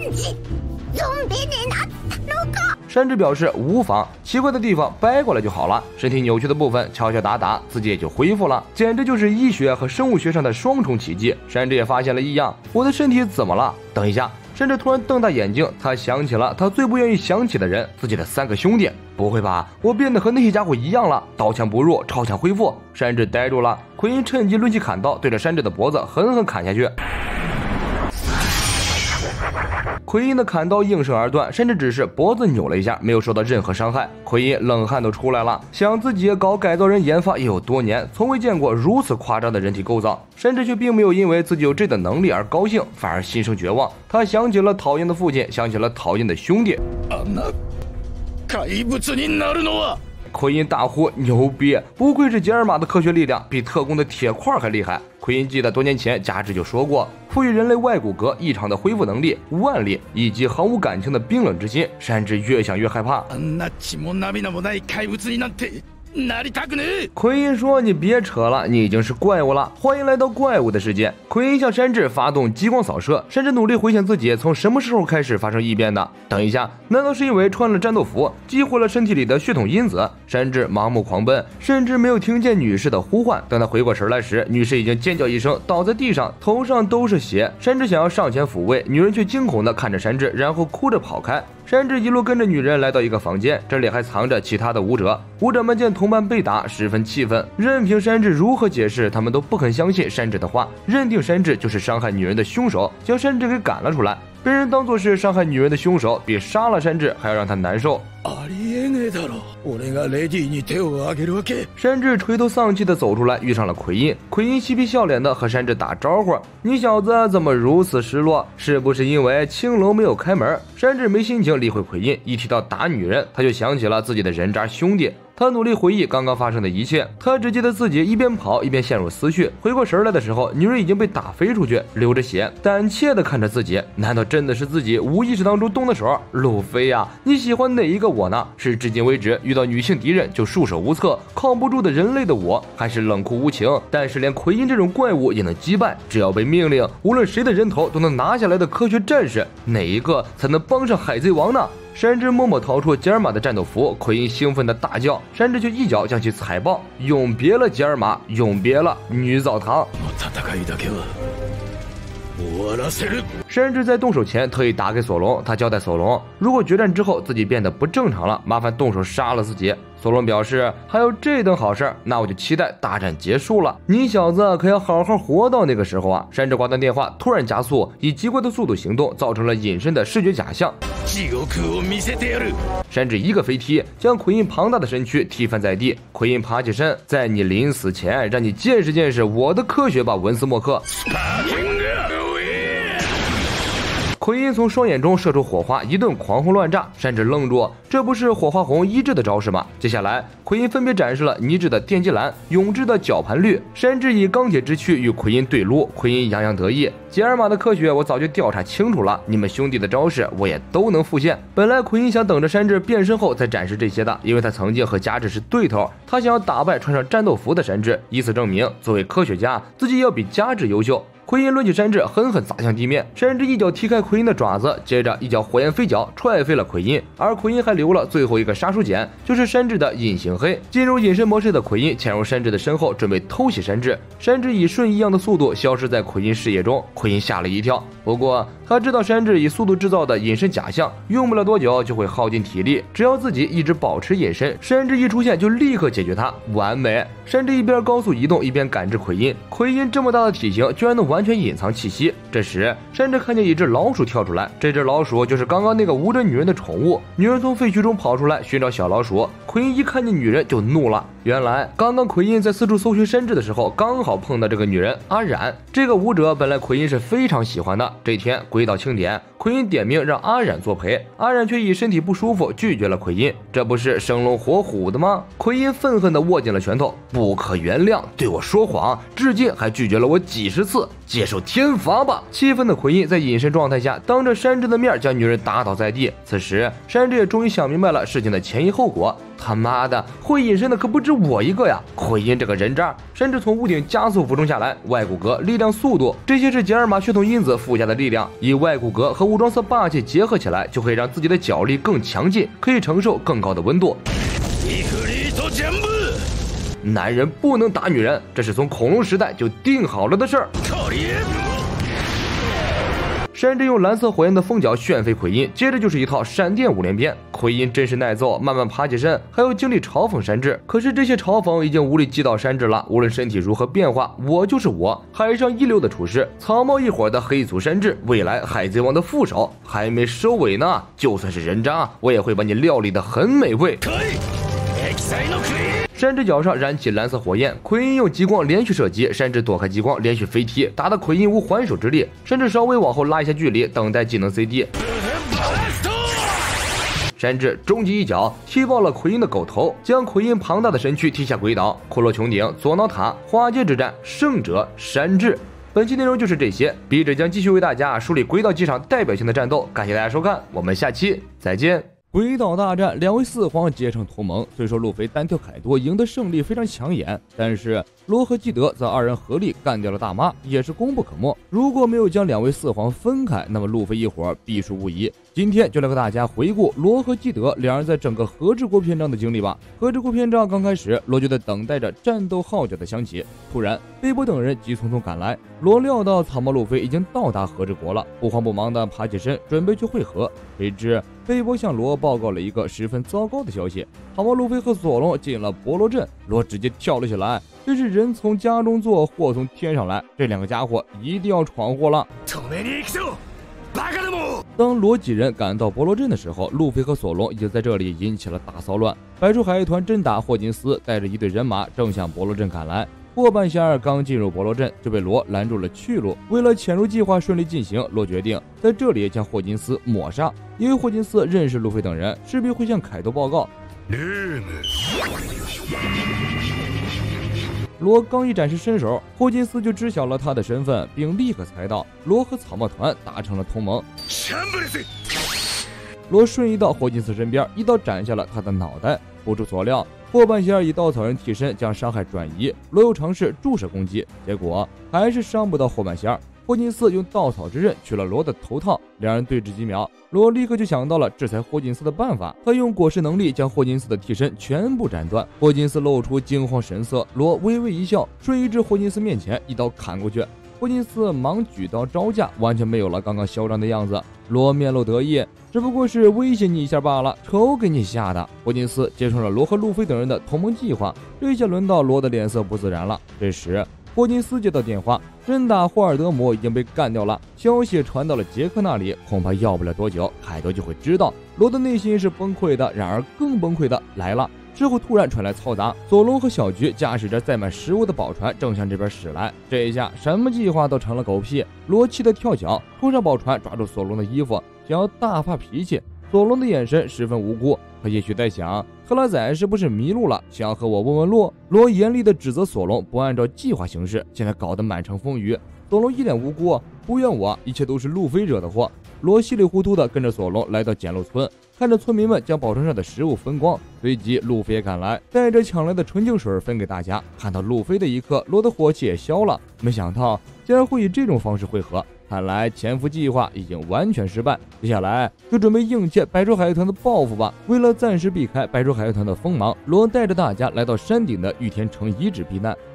山治表示无妨，奇怪的地方掰过来就好了，身体扭曲的部分敲敲打打，自己也就恢复了，简直就是医学和生物学上的双重奇迹。山治也发现了异样，我的身体怎么了？等一下！山治突然瞪大眼睛，他想起了他最不愿意想起的人，自己的三个兄弟。不会吧，我变得和那些家伙一样了？刀枪不入，超强恢复。山治呆住了，奎因趁机抡起砍刀，对着山治的脖子狠狠砍下去。奎因的砍刀应声而断，山治只是脖子扭了一下，没有受到任何伤害。奎因冷汗都出来了，想自己搞改造人研发也有多年，从未见过如此夸张的人体构造。山治却并没有因为自己有这等能力而高兴，反而心生绝望。他想起了讨厌的父亲，想起了讨厌的兄弟。奎因大呼牛逼，不愧是杰尔玛的科学力量，比特工的铁块还厉害。奎因记得多年前加治就说过，赋予人类外骨骼异常的恢复能力、腕力以及毫无感情的冰冷之心。山治越想越害怕。奎因说：“你别扯了，你已经是怪物了，欢迎来到怪物的世界。”奎因向山治发动激光扫射，山治努力回想自己从什么时候开始发生异变的。等一下，难道是因为穿了战斗服，激活了身体里的血统因子？山治盲目狂奔，甚至没有听见女士的呼唤。等他回过神来时，女士已经尖叫一声，倒在地上，头上都是血。山治想要上前抚慰，女人却惊恐地看着山治，然后哭着跑开。山治一路跟着女人来到一个房间，这里还藏着其他的舞者。舞者们见同伴被打，十分气愤，任凭山治如何解释，他们都不肯相信山治的话，认定山治就是伤害女人的凶手，将山治给赶了出来。被人当作是伤害女人的凶手，比杀了山治还要让他难受。山治垂头丧气地走出来，遇上了奎因。奎因嬉皮笑脸地和山治打招呼：“你小子怎么如此失落？是不是因为青楼没有开门？”山治没心情理会奎因，一提到打女人，他就想起了自己的人渣兄弟。他努力回忆刚刚发生的一切，他只记得自己一边跑一边陷入思绪。回过神来的时候，女人已经被打飞出去，流着血，胆怯地看着自己。难道真的是自己无意识当中动的手？路飞呀、啊，你喜欢哪一个我呢？是至今为止遇到女性敌人就束手无策、靠不住的人类的我，还是冷酷无情，但是连奎因这种怪物也能击败，只要被命令，无论谁的人头都能拿下来的科学战士？哪一个才能帮上海贼王呢？山治默默逃出杰尔玛的战斗服，奎因兴奋的大叫，山治却一脚将其踩爆。永别了杰尔玛，永别了女澡堂。山治在动手前特意打给索隆，他交代索隆，如果决战之后自己变得不正常了，麻烦动手杀了自己。索隆表示，还有这等好事，那我就期待大战结束了。你小子可要好好活到那个时候啊！山治挂断电话，突然加速，以极快的速度行动，造成了隐身的视觉假象。山治一个飞踢，将奎因庞大的身躯踢翻在地。奎因爬起身，在你临死前，让你见识见识我的科学吧，文斯莫克。奎因从双眼中射出火花，一顿狂轰乱炸。山治愣住，这不是火花红一致的招式吗？接下来，奎因分别展示了尼治的电击蓝、永志的绞盘绿。山治以钢铁之躯与奎因对撸，奎因洋洋得意。杰尔玛的科学我早就调查清楚了，你们兄弟的招式我也都能复现。本来奎因想等着山治变身后再展示这些的，因为他曾经和加治是对头，他想要打败穿上战斗服的山治，以此证明作为科学家自己要比加治优秀。奎因抡起山治，狠狠砸向地面。山治一脚踢开奎因的爪子，接着一脚火焰飞脚踹飞了奎因。而奎因还留了最后一个杀手锏，就是山治的隐形黑。进入隐身模式的奎因潜入山治的身后，准备偷袭山治。山治以瞬移一样的速度消失在奎因视野中。奎因吓了一跳， 不过他知道山治以速度制造的隐身假象，用不了多久就会耗尽体力，只要自己一直保持隐身，山治一出现就立刻解决他，完美。山治一边高速移动一边感知奎因，奎因这么大的体型居然能完全隐藏气息。这时山治看见一只老鼠跳出来，这只老鼠就是刚刚那个无着女人的宠物。女人从废墟中跑出来寻找小老鼠，奎因一看见女人就怒了。原来刚刚奎因在四处搜寻山治的时候，刚好碰到这个女人阿染。这个舞者本来奎因是非常喜欢的，这天鬼岛庆典，奎因点名让阿染作陪，阿染却以身体不舒服拒绝了奎因，这不是生龙活虎的吗？奎因愤恨地握紧了拳头，不可原谅，对我说谎，至今还拒绝了我几十次，接受天罚吧！气愤的奎因在隐身状态下，当着山治的面将女人打倒在地。此时山治也终于想明白了事情的前因后果，他妈的，会隐身的可不止我一个呀！奎因这个人渣！山治从屋顶加速俯冲下来，外骨骼、力量、速度，这些是杰尔玛血统因子附加的力量，以外骨骼和武装色霸气结合起来，就可以让自己的脚力更强劲，可以承受更高的温度。男人不能打女人，这是从恐龙时代就定好了的事儿。山治用蓝色火焰的风脚旋飞奎因，接着就是一套闪电五连鞭。奎因真是耐揍，慢慢爬起身，还有精力嘲讽山治。可是这些嘲讽已经无力击倒山治了，无论身体如何变化，我就是我，海上一流的厨师，草帽一伙的黑族山治，未来海贼王的副手，还没收尾呢。就算是人渣，我也会把你料理得很美味。山治脚上燃起蓝色火焰，奎因用激光连续射击，山治躲开激光连续飞踢，打得奎因无还手之力，山治稍微往后拉一下距离，等待技能 C D。山治终极一脚踢爆了奎因的狗头，将奎因庞大的身躯踢下轨道。骷髅穹顶、左脑塔、花街之战，胜者山治。本期内容就是这些，笔者将继续为大家梳理轨道几场代表性的战斗，感谢大家收看，我们下期再见。鬼岛大战，两位四皇结成同盟。虽说路飞单挑凯多赢得胜利非常抢眼，但是罗和基德则二人合力干掉了大妈，也是功不可没。如果没有将两位四皇分开，那么路飞一伙必输无疑。今天就来和大家回顾罗和基德两人在整个和之国篇章的经历吧。和之国篇章刚开始，罗就在等待着战斗号角的响起，突然贝波等人急匆匆赶来。罗料到草帽路飞已经到达和之国了，不慌不忙地爬起身准备去会合，谁知贝波向罗报告了一个十分糟糕的消息：草帽路飞和索隆进了博罗镇。罗直接跳了起来，这是人从家中坐，祸从天上来，这两个家伙一定要闯祸了。当罗几人赶到博罗镇的时候，路飞和索隆已经在这里引起了大骚乱。白鼠海贼团真打霍金斯带着一队人马正向博罗镇赶来。霍半仙儿刚进入博罗镇就被罗拦住了去路，为了潜入计划顺利进行，罗决定在这里将霍金斯抹杀，因为霍金斯认识路飞等人，势必会向凯多报告。罗刚一展示身手，霍金斯就知晓了他的身份，并立刻猜到罗和草帽团达成了同盟。罗瞬移到霍金斯身边，一刀斩下了他的脑袋。不出所料，霍半仙儿以稻草人替身将伤害转移，罗又尝试注射攻击，结果还是伤不到霍半仙儿。霍金斯用稻草之刃取了罗的头套，两人对峙几秒，罗立刻就想到了制裁霍金斯的办法，他用果实能力将霍金斯的替身全部斩断。霍金斯露出惊慌神色，罗微微一笑，瞬移至霍金斯面前，一刀砍过去。霍金斯忙举刀招架，完全没有了刚刚嚣张的样子。罗面露得意，只不过是威胁你一下罢了，瞅给你吓的。霍金斯接受了罗和路飞等人的同盟计划，这下轮到罗的脸色不自然了。这时霍金斯接到电话，真打霍尔德姆已经被干掉了，消息传到了杰克那里，恐怕要不了多久，凯多就会知道。罗的内心是崩溃的，然而更崩溃的来了。之后突然传来嘈杂，索隆和小菊驾驶着载满食物的宝船正向这边驶来，这一下什么计划都成了狗屁。罗气得跳脚，冲上宝船，抓住索隆的衣服，想要大发脾气。索隆的眼神十分无辜，他也许在想，特拉仔是不是迷路了，想要和我问问路。罗严厉地指责索隆不按照计划行事，现在搞得满城风雨。索隆一脸无辜，不怨我，一切都是路飞惹的祸。罗稀里糊涂地跟着索隆来到简陋村，看着村民们将宝船上的食物分光，随即路飞也赶来，带着抢来的纯净水分给大家。看到路飞的一刻，罗的火气也消了，没想到竟然会以这种方式会合，看来潜伏计划已经完全失败，接下来就准备应接白猪海贼团的报复吧。为了暂时避开白猪海贼团的锋芒，罗带着大家来到山顶的玉田城遗址避难。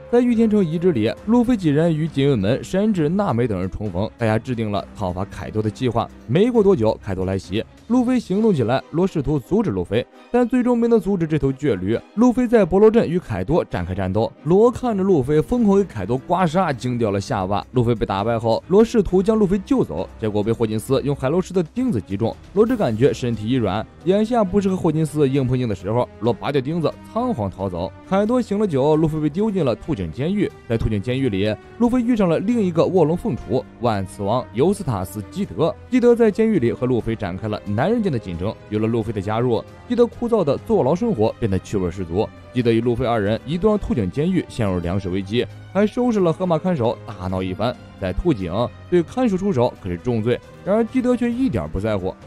在玉天城遗址里，路飞几人与锦卫门、山治、娜美等人重逢，大家制定了讨伐凯多的计划。没过多久，凯多来袭，路飞行动起来，罗试图阻止路飞，但最终没能阻止这头倔驴。路飞在博罗镇与凯多展开战斗，罗看着路飞疯狂给凯多刮痧，惊掉了下巴。路飞被打败后，罗试图将路飞救走，结果被霍金斯用海螺石的钉子击中，罗只感觉身体一软，眼下不是和霍金斯硬碰硬的时候，罗拔掉钉子，仓皇逃走。凯多醒了酒，路飞被丢进了兔井监狱，在兔井监狱里，路飞遇上了另一个卧龙凤雏万磁王尤斯塔斯基德。基德在监狱里和路飞展开了男人间的竞争，有了路飞的加入，基德枯燥的坐牢生活变得趣味十足。基德与路飞二人一度让兔井监狱陷入粮食危机，还收拾了河马看守，大闹一番。在兔井对看守出手可是重罪，然而基德却一点不在乎。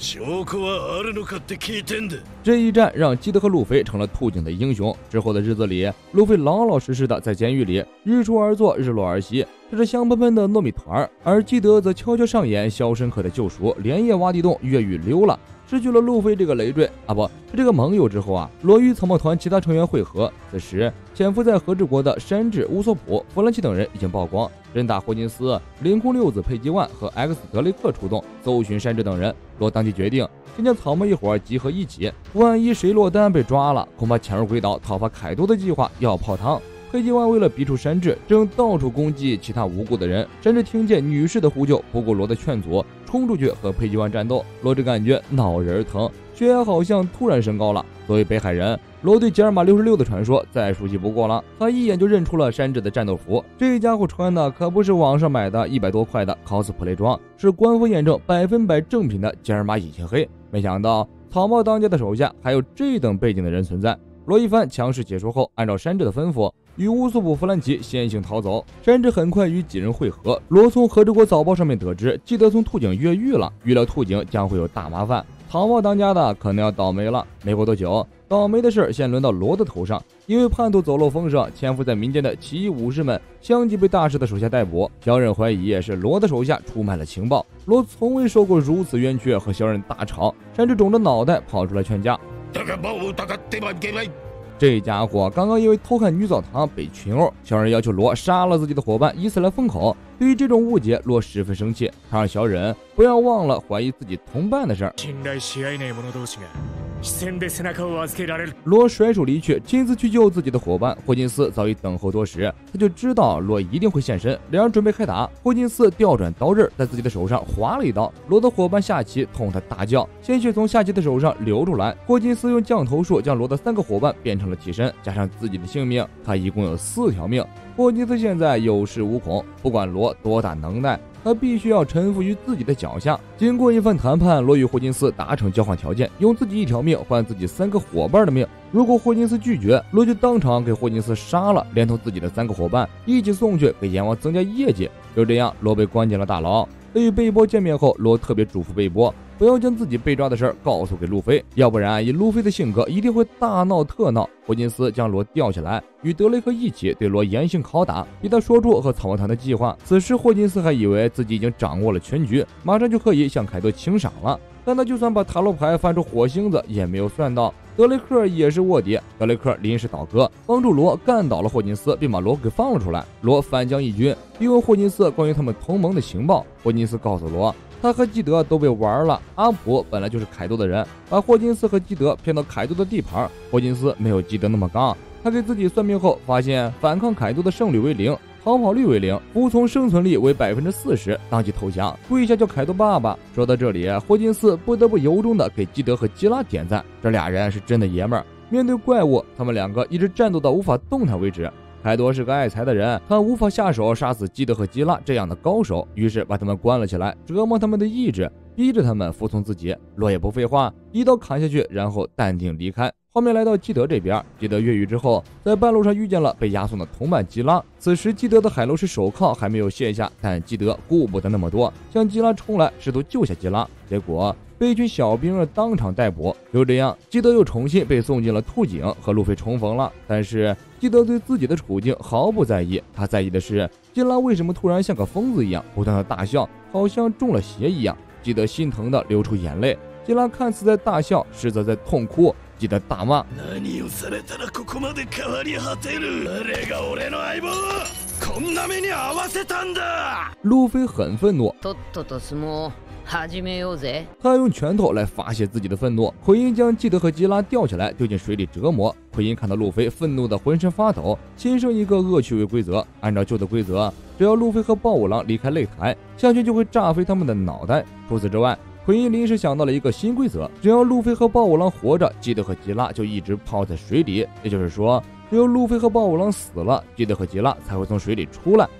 这一战让基德和路飞成了兔井的英雄。之后的日子里，路飞老老实实的在监狱里日出而作，日落而息，吃着香喷喷的糯米团，而基德则悄悄上演《肖申克的救赎》，连夜挖地洞越狱溜了。失去了路飞这个累赘啊，不是这个盟友之后啊，罗与草帽团其他成员会合。此时潜伏在和之国的山治、乌索普、弗兰奇等人已经曝光，人大霍金斯、凌空六子佩吉万和 X 德雷克出动搜寻山治等人。罗当即决定先将草帽一伙集合一起，万一谁落单被抓了，恐怕潜入鬼岛讨伐凯多的计划要泡汤。佩吉万为了逼出山治，正到处攻击其他无辜的人。山治听见女士的呼救，不顾罗的劝阻，冲出去和佩吉万战斗。罗只感觉脑仁疼，血压好像突然升高了。作为北海人，罗对吉尔玛六十六的传说再熟悉不过了。他一眼就认出了山治的战斗服，这家伙穿的可不是网上买的一百多块的 cosplay 装，是官方验证百分百正品的吉尔玛隐形黑。没想到草帽当家的手下还有这等背景的人存在。罗一番强势解说后，按照山治的吩咐，与乌索普·弗兰奇先行逃走。山治很快与几人会合。罗从和之国早报上面得知，基德从兔井越狱了，预料兔井将会有大麻烦，草帽当家的可能要倒霉了。没过多久，倒霉的事先轮到罗的头上，因为叛徒走漏风声，潜伏在民间的起义武士们相继被大师的手下逮捕。小忍怀疑是罗的手下出卖了情报。罗从未受过如此冤屈，和小忍大吵，山治肿着脑袋跑出来劝架。这家伙刚刚因为偷看女澡堂被群殴，小忍要求罗杀了自己的伙伴，以此来封口。对于这种误解，罗十分生气，他让小忍不要忘了怀疑自己同伴的事儿。罗甩手离去，亲自去救自己的伙伴。霍金斯早已等候多时，他就知道罗一定会现身，两人准备开打。霍金斯调转刀刃，在自己的手上划了一刀，罗的伙伴夏奇痛得大叫，鲜血从夏奇的手上流出来。霍金斯用降头术将罗的三个伙伴变成了替身，加上自己的性命，他一共有四条命。霍金斯现在有恃无恐，不管罗多大能耐，他必须要臣服于自己的脚下。经过一番谈判，罗与霍金斯达成交换条件，用自己一条命换自己三个伙伴的命。如果霍金斯拒绝，罗就当场给霍金斯杀了，连同自己的三个伙伴一起送去给阎王增加业绩。就这样，罗被关进了大牢。在与贝波见面后，罗特别嘱咐贝波不要将自己被抓的事儿告诉给路飞，要不然以路飞的性格一定会大闹特闹。霍金斯将罗吊起来，与德雷克一起对罗严刑拷打，逼他说出和草帽团的计划。此时霍金斯还以为自己已经掌握了全局，马上就可以向凯多请赏了。但他就算把塔罗牌翻出火星子，也没有算到德雷克也是卧底。德雷克临时倒戈，帮助罗干倒了霍金斯，并把罗给放了出来。罗反将一军，逼问霍金斯关于他们同盟的情报。霍金斯告诉罗，他和基德都被玩了。阿普本来就是凯多的人，把霍金斯和基德骗到凯多的地盘。霍金斯没有基德那么刚，他给自己算命后发现，反抗凯多的胜率为零，逃跑率为零，服从生存率为百分之四十，当即投降，跪下叫凯多爸爸。说到这里，霍金斯不得不由衷的给基德和基拉点赞，这俩人是真的爷们儿。面对怪物，他们两个一直战斗到无法动弹为止。凯多是个爱财的人，他无法下手杀死基德和基拉这样的高手，于是把他们关了起来，折磨他们的意志，逼着他们服从自己。罗也不废话，一刀砍下去，然后淡定离开。画面来到基德这边，基德越狱之后，在半路上遇见了被押送的同伴基拉。此时基德的海螺石手铐还没有卸下，但基德顾不得那么多，向基拉冲来，试图救下基拉，结果被一群小兵当场逮捕。就这样，基德又重新被送进了兔井，和路飞重逢了。但是基德对自己的处境毫不在意，他在意的是基拉为什么突然像个疯子一样不断的大笑，好像中了邪一样。基德心疼的流出眼泪，基拉看似在大笑，实则在痛哭。 基德大骂。路飞很愤怒，他用拳头来发泄自己的愤怒。奎因将基德和基拉吊起来丢进水里折磨。奎因看到路飞愤怒的浑身发抖，新生一个恶趣味规则。按照旧的规则，只要路飞和豹五郎离开擂台，项圈就会炸飞他们的脑袋。除此之外，奎因临时想到了一个新规则，只要路飞和豹五郎活着，基德和基拉就一直泡在水里。也就是说，只有路飞和豹五郎死了，基德和基拉才会从水里出来。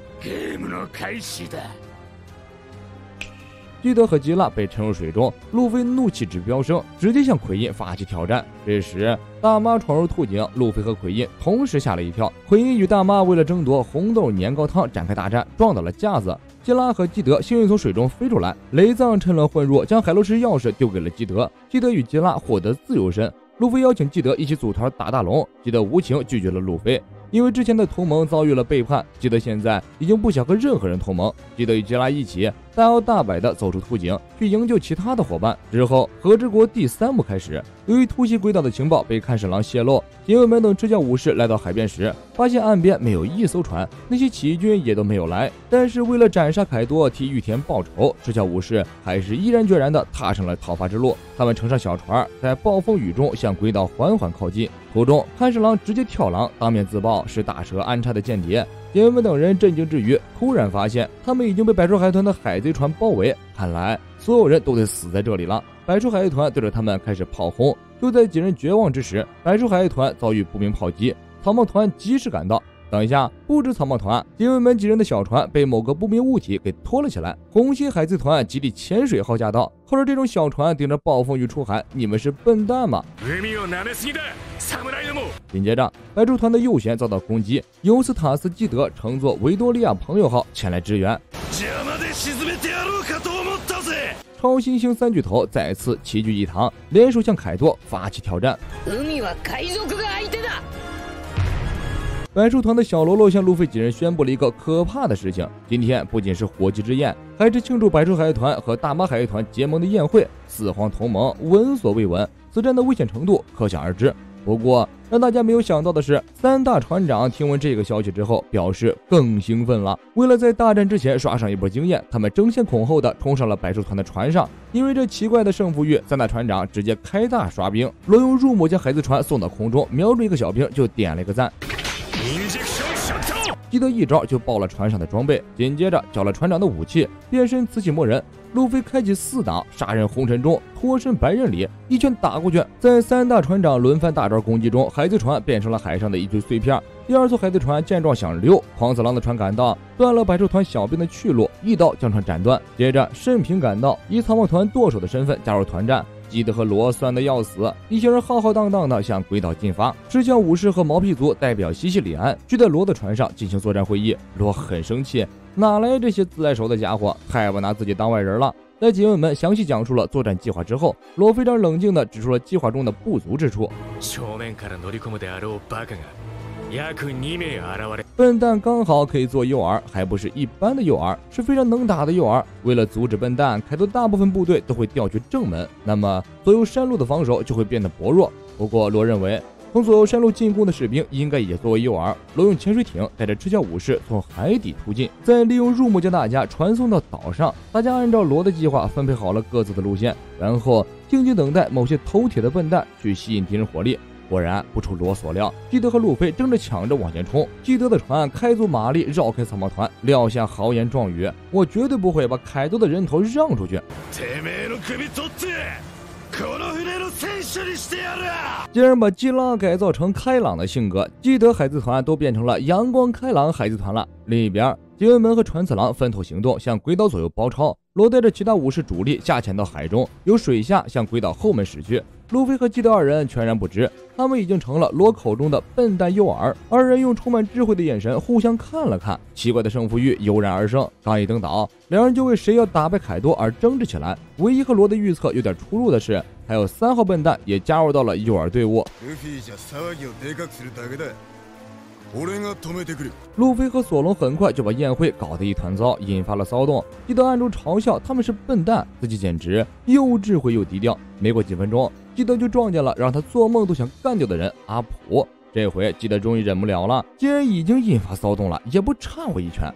基德和基拉被沉入水中，路飞怒气值飙升，直接向奎因发起挑战。这时，大妈闯入兔井，路飞和奎因同时吓了一跳。奎因与大妈为了争夺红豆年糕汤展开大战，撞倒了架子。基拉和基德幸运从水中飞出来，雷藏趁乱混入，将海螺石钥匙丢给了基德。基德与基拉获得自由身。路飞邀请基德一起组团打大龙，基德无情拒绝了路飞。因为之前的同盟遭遇了背叛，基德现在已经不想和任何人同盟。基德与基拉一起大摇大摆地走出兔井，去营救其他的伙伴。之后，和之国第三幕开始。由于突袭鬼岛的情报被看守郎泄露，警卫们等支教武士来到海边时，发现岸边没有一艘船，那些起义军也都没有来。但是为了斩杀凯多，替玉田报仇，支教武士还是毅然决然地踏上了讨伐之路。他们乘上小船，在暴风雨中向鬼岛缓缓靠近。途中，看守郎直接跳廊，当面自曝是大蛇安插的间谍。警卫们等人震惊之余，突然发现他们已经被百兽海豚的海贼船包围，看来所有人都得死在这里了。百兽海贼团对着他们开始炮轰。就在几人绝望之时，百兽海贼团遭遇不明炮击，草帽团及时赶到。等一下，不止草帽团，警卫们几人的小船被某个不明物体给拖了起来。红心海贼团极力潜水号驾到，靠着这种小船顶着暴风雨出海，你们是笨蛋吗？紧接着，白猪团的右舷遭到攻击，尤斯塔斯基德乘坐维多利亚朋友号前来支援。超新星三巨头再次齐聚一堂，联手向凯多发起挑战。白猪团的小喽啰向路飞几人宣布了一个可怕的事情：今天不仅是火鸡之宴，还是庆祝白猪海贼团和大妈海贼团结盟的宴会。四皇同盟闻所未闻，此战的危险程度可想而知。不过，让大家没有想到的是，三大船长听闻这个消息之后，表示更兴奋了。为了在大战之前刷上一波经验，他们争先恐后的冲上了白兽团的船上。因为这奇怪的胜负欲，三大船长直接开大刷兵。罗用入目将海贼船送到空中，瞄准一个小兵就点了一个赞。基德一招就爆了船上的装备，紧接着缴了船长的武器，变身磁器魔人。路飞开启四档杀人红尘中，脱身白刃里，一拳打过去。在三大船长轮番大招攻击中，海贼船变成了海上的一堆碎片。第二艘海贼船见状想溜，狂次郎的船赶到，断了百兽团小兵的去路，一刀将船斩断。接着慎平赶到，以草帽团舵手的身份加入团战。基德和罗酸的要死，一行人浩浩荡荡的向鬼岛进发。支教武士和毛皮族代表西西里安聚在罗的船上进行作战会议。罗很生气，哪来这些自来熟的家伙，太不拿自己当外人了。在警卫们详细讲述了作战计划之后，罗非常冷静地指出了计划中的不足之处。笨蛋刚好可以做诱饵，还不是一般的诱饵，是非常能打的诱饵。为了阻止笨蛋，凯多大部分部队都会调去正门，那么所有山路的防守就会变得薄弱。不过罗认为，从所有山路进攻的士兵应该也作为诱饵。罗用潜水艇带着支教武士从海底突进，再利用入目将大家传送到岛上。大家按照罗的计划分配好了各自的路线，然后静静等待某些头铁的笨蛋去吸引敌人火力。果然不出罗所料，基德和路飞争着抢着往前冲。基德的船开足马力绕开草帽团，撂下豪言壮语：我绝对不会把凯多的人头让出去。竟然把基拉改造成开朗的性格，基德海贼团都变成了阳光开朗海贼团了。另一边，警卫们和传次郎分头行动，向鬼岛左右包抄。罗带着其他武士主力下潜到海中，由水下向鬼岛后门驶去。路飞和基德二人全然不知，他们已经成了罗口中的笨蛋诱饵。二人用充满智慧的眼神互相看了看，奇怪的胜负欲油然而生。刚一登岛，两人就为谁要打败凯多而争执起来。唯一和罗的预测有点出入的是，还有三号笨蛋也加入到了诱饵队伍。 路飞和索隆很快就把宴会搞得一团糟，引发了骚动。基德暗中嘲笑他们是笨蛋，自己简直又智慧又低调。没过几分钟，基德就撞见了让他做梦都想干掉的人阿普。这回基德终于忍不了了，既然已经引发骚动了，也不差我一拳。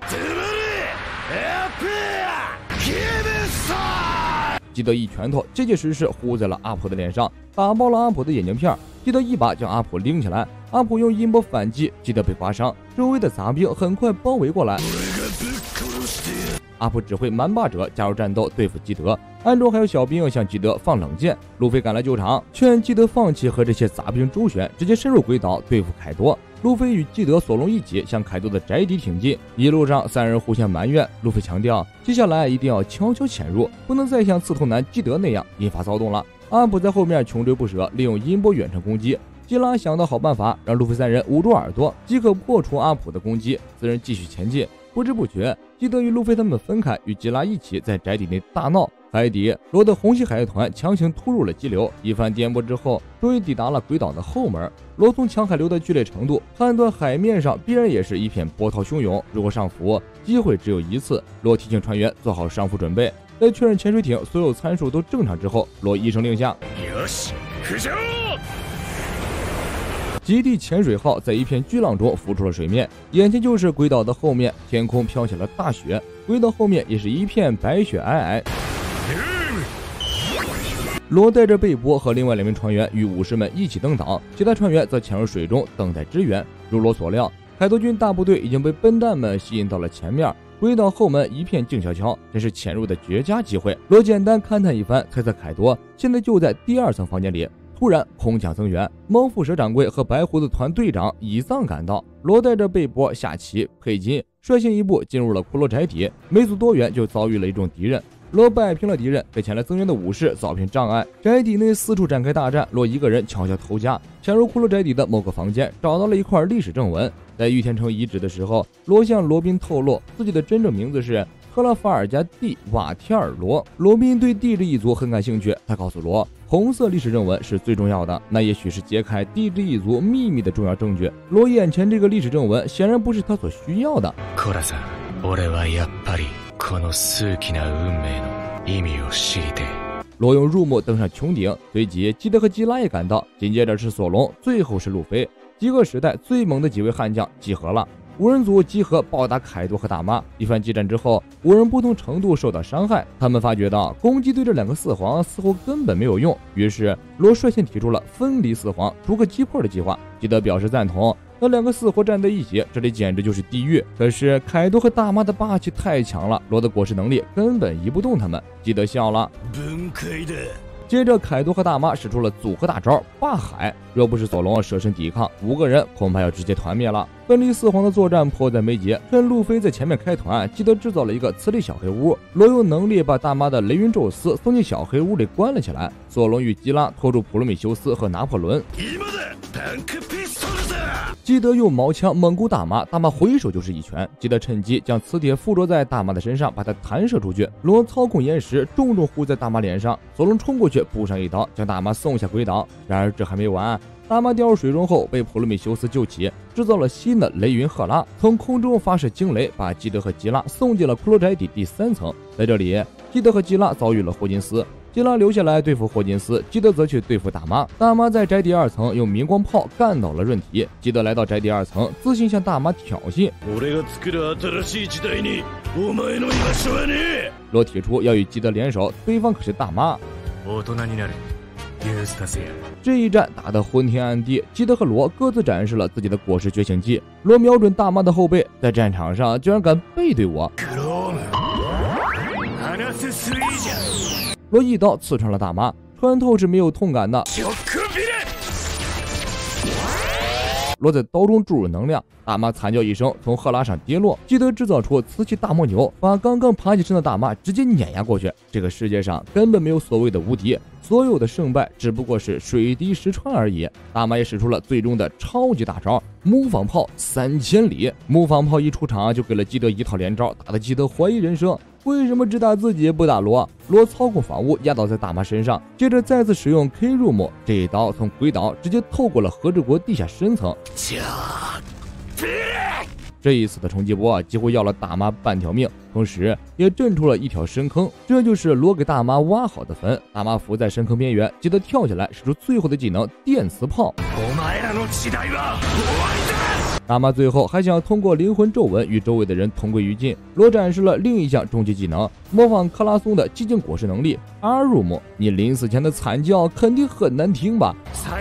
基德一拳头结结实实呼在了阿普的脸上，打爆了阿普的眼镜片。基德一把将阿普拎起来，阿普用音波反击，基德被刮伤，周围的杂兵很快包围过来。阿普指挥蛮霸者加入战斗对付基德，暗中还有小兵向基德放冷箭。路飞赶来救场，劝基德放弃和这些杂兵周旋，直接深入鬼岛对付凯多。路飞与基德、索隆一起向凯多的宅邸挺进，一路上三人互相埋怨。路飞强调，接下来一定要悄悄潜入，不能再像刺头男基德那样引发骚动了。阿普在后面穷追不舍，利用音波远程攻击。基拉想到好办法，让路飞三人捂住耳朵，即可破除阿普的攻击。四人继续前进，不知不觉，基德与路飞他们分开，与基拉一起在宅邸内大闹。海底，罗的红旗海团强行突入了激流，一番颠簸之后，终于抵达了鬼岛的后门。罗从强海流的剧烈程度判断，海面上必然也是一片波涛汹涌。如果上浮，机会只有一次。罗提醒船员做好上浮准备。在确认潜水艇所有参数都正常之后，罗一声令下，极地潜水号在一片巨浪中浮出了水面，眼前就是鬼岛的后面，天空飘起了大雪，鬼岛后面也是一片白雪皑皑。罗带着贝波和另外两名船员与武士们一起登岛，其他船员则潜入水中等待支援。如罗所料，凯多军大部队已经被笨蛋们吸引到了前面，鬼岛后门一片静悄悄，真是潜入的绝佳机会。罗简单勘探一番，猜测凯多现在就在第二层房间里。突然空降增援，猫腹蛇掌柜和白胡子团队长以藏赶到。罗带着贝波、夏奇、佩金率先一步进入了骷髅宅邸，没走多远就遭遇了一众敌人。罗摆平了敌人，给前来增援的武士扫平障碍。宅邸内四处展开大战，罗一个人悄悄偷家，潜入骷髅宅邸的某个房间，找到了一块历史正文。在玉天城遗址的时候，罗向罗宾透露自己的真正名字是特拉法尔加蒂瓦提尔罗。罗宾对帝制一族很感兴趣，他告诉罗，红色历史正文是最重要的，那也许是揭开帝制一族秘密的重要证据。罗眼前这个历史正文显然不是他所需要的。罗用入目登上穹顶，随即基德和基拉也赶到，紧接着是索隆，最后是路飞。极恶时代最猛的几位悍将集合了，五人组集合暴打凯多和大妈。一番激战之后，五人不同程度受到伤害，他们发觉到攻击对这两个四皇似乎根本没有用，于是罗率先提出了分离四皇逐个击破的计划。基德表示赞同，和两个四皇站在一起，这里简直就是地狱。可是凯多和大妈的霸气太强了，罗的果实能力根本移不动他们。基德笑了。接着凯多和大妈使出了组合大招霸海，若不是索隆舍身抵抗，五个人恐怕要直接团灭了。分离四皇的作战迫在眉睫，趁路飞在前面开团，基德制造了一个磁力小黑屋，罗用能力把大妈的雷云宙斯送进小黑屋里关了起来。索隆与基拉拖住普罗米修斯和拿破仑，基德用矛枪猛攻大妈，大妈回手就是一拳，基德趁机将磁铁附着在大妈的身上，把她弹射出去。罗操控岩石重重呼在大妈脸上，索隆冲过去补上一刀，将大妈送下鬼岛。然而这还没完，大妈掉入水中后被普罗米修斯救起，制造了新的雷云赫拉，从空中发射惊雷，把基德和基拉送进了骷髅宅邸第三层。在这里，基德和基拉遭遇了霍金斯，基拉留下来对付霍金斯，基德则去对付大妈。大妈在宅邸二层用明光炮干倒了润体，基德来到宅邸二层，自信向大妈挑衅。罗提出要与基德联手，对方可是大妈。这一战打得昏天暗地，基德和罗各自展示了自己的果实觉醒技。罗瞄准大妈的后背，在战场上居然敢背对我。罗一刀刺穿了大妈，穿透是没有痛感的。罗在刀中注入能量，大妈惨叫一声，从赫拉上跌落。基德制造出磁气大魔牛，把刚刚爬起身的大妈直接碾压过去。这个世界上根本没有所谓的无敌，所有的胜败只不过是水滴石穿而已。大妈也使出了最终的超级大招模仿炮三千里。模仿炮一出场就给了基德一套连招，打得基德怀疑人生。为什么只打自己不打罗？罗操控法物压倒在大妈身上，接着再次使用 K room， 这一刀从鬼岛直接透过了和之国地下深层。 这一次的冲击波几乎要了大妈半条命，同时也震出了一条深坑，这就是罗给大妈挖好的坟。大妈伏在深坑边缘，记得跳起来，使出最后的技能电磁炮。大妈最后还想要通过灵魂皱纹与周围的人同归于尽。罗展示了另一项终极技能，模仿克拉松的寂静果实能力。阿入姆，你临死前的惨叫肯定很难听吧？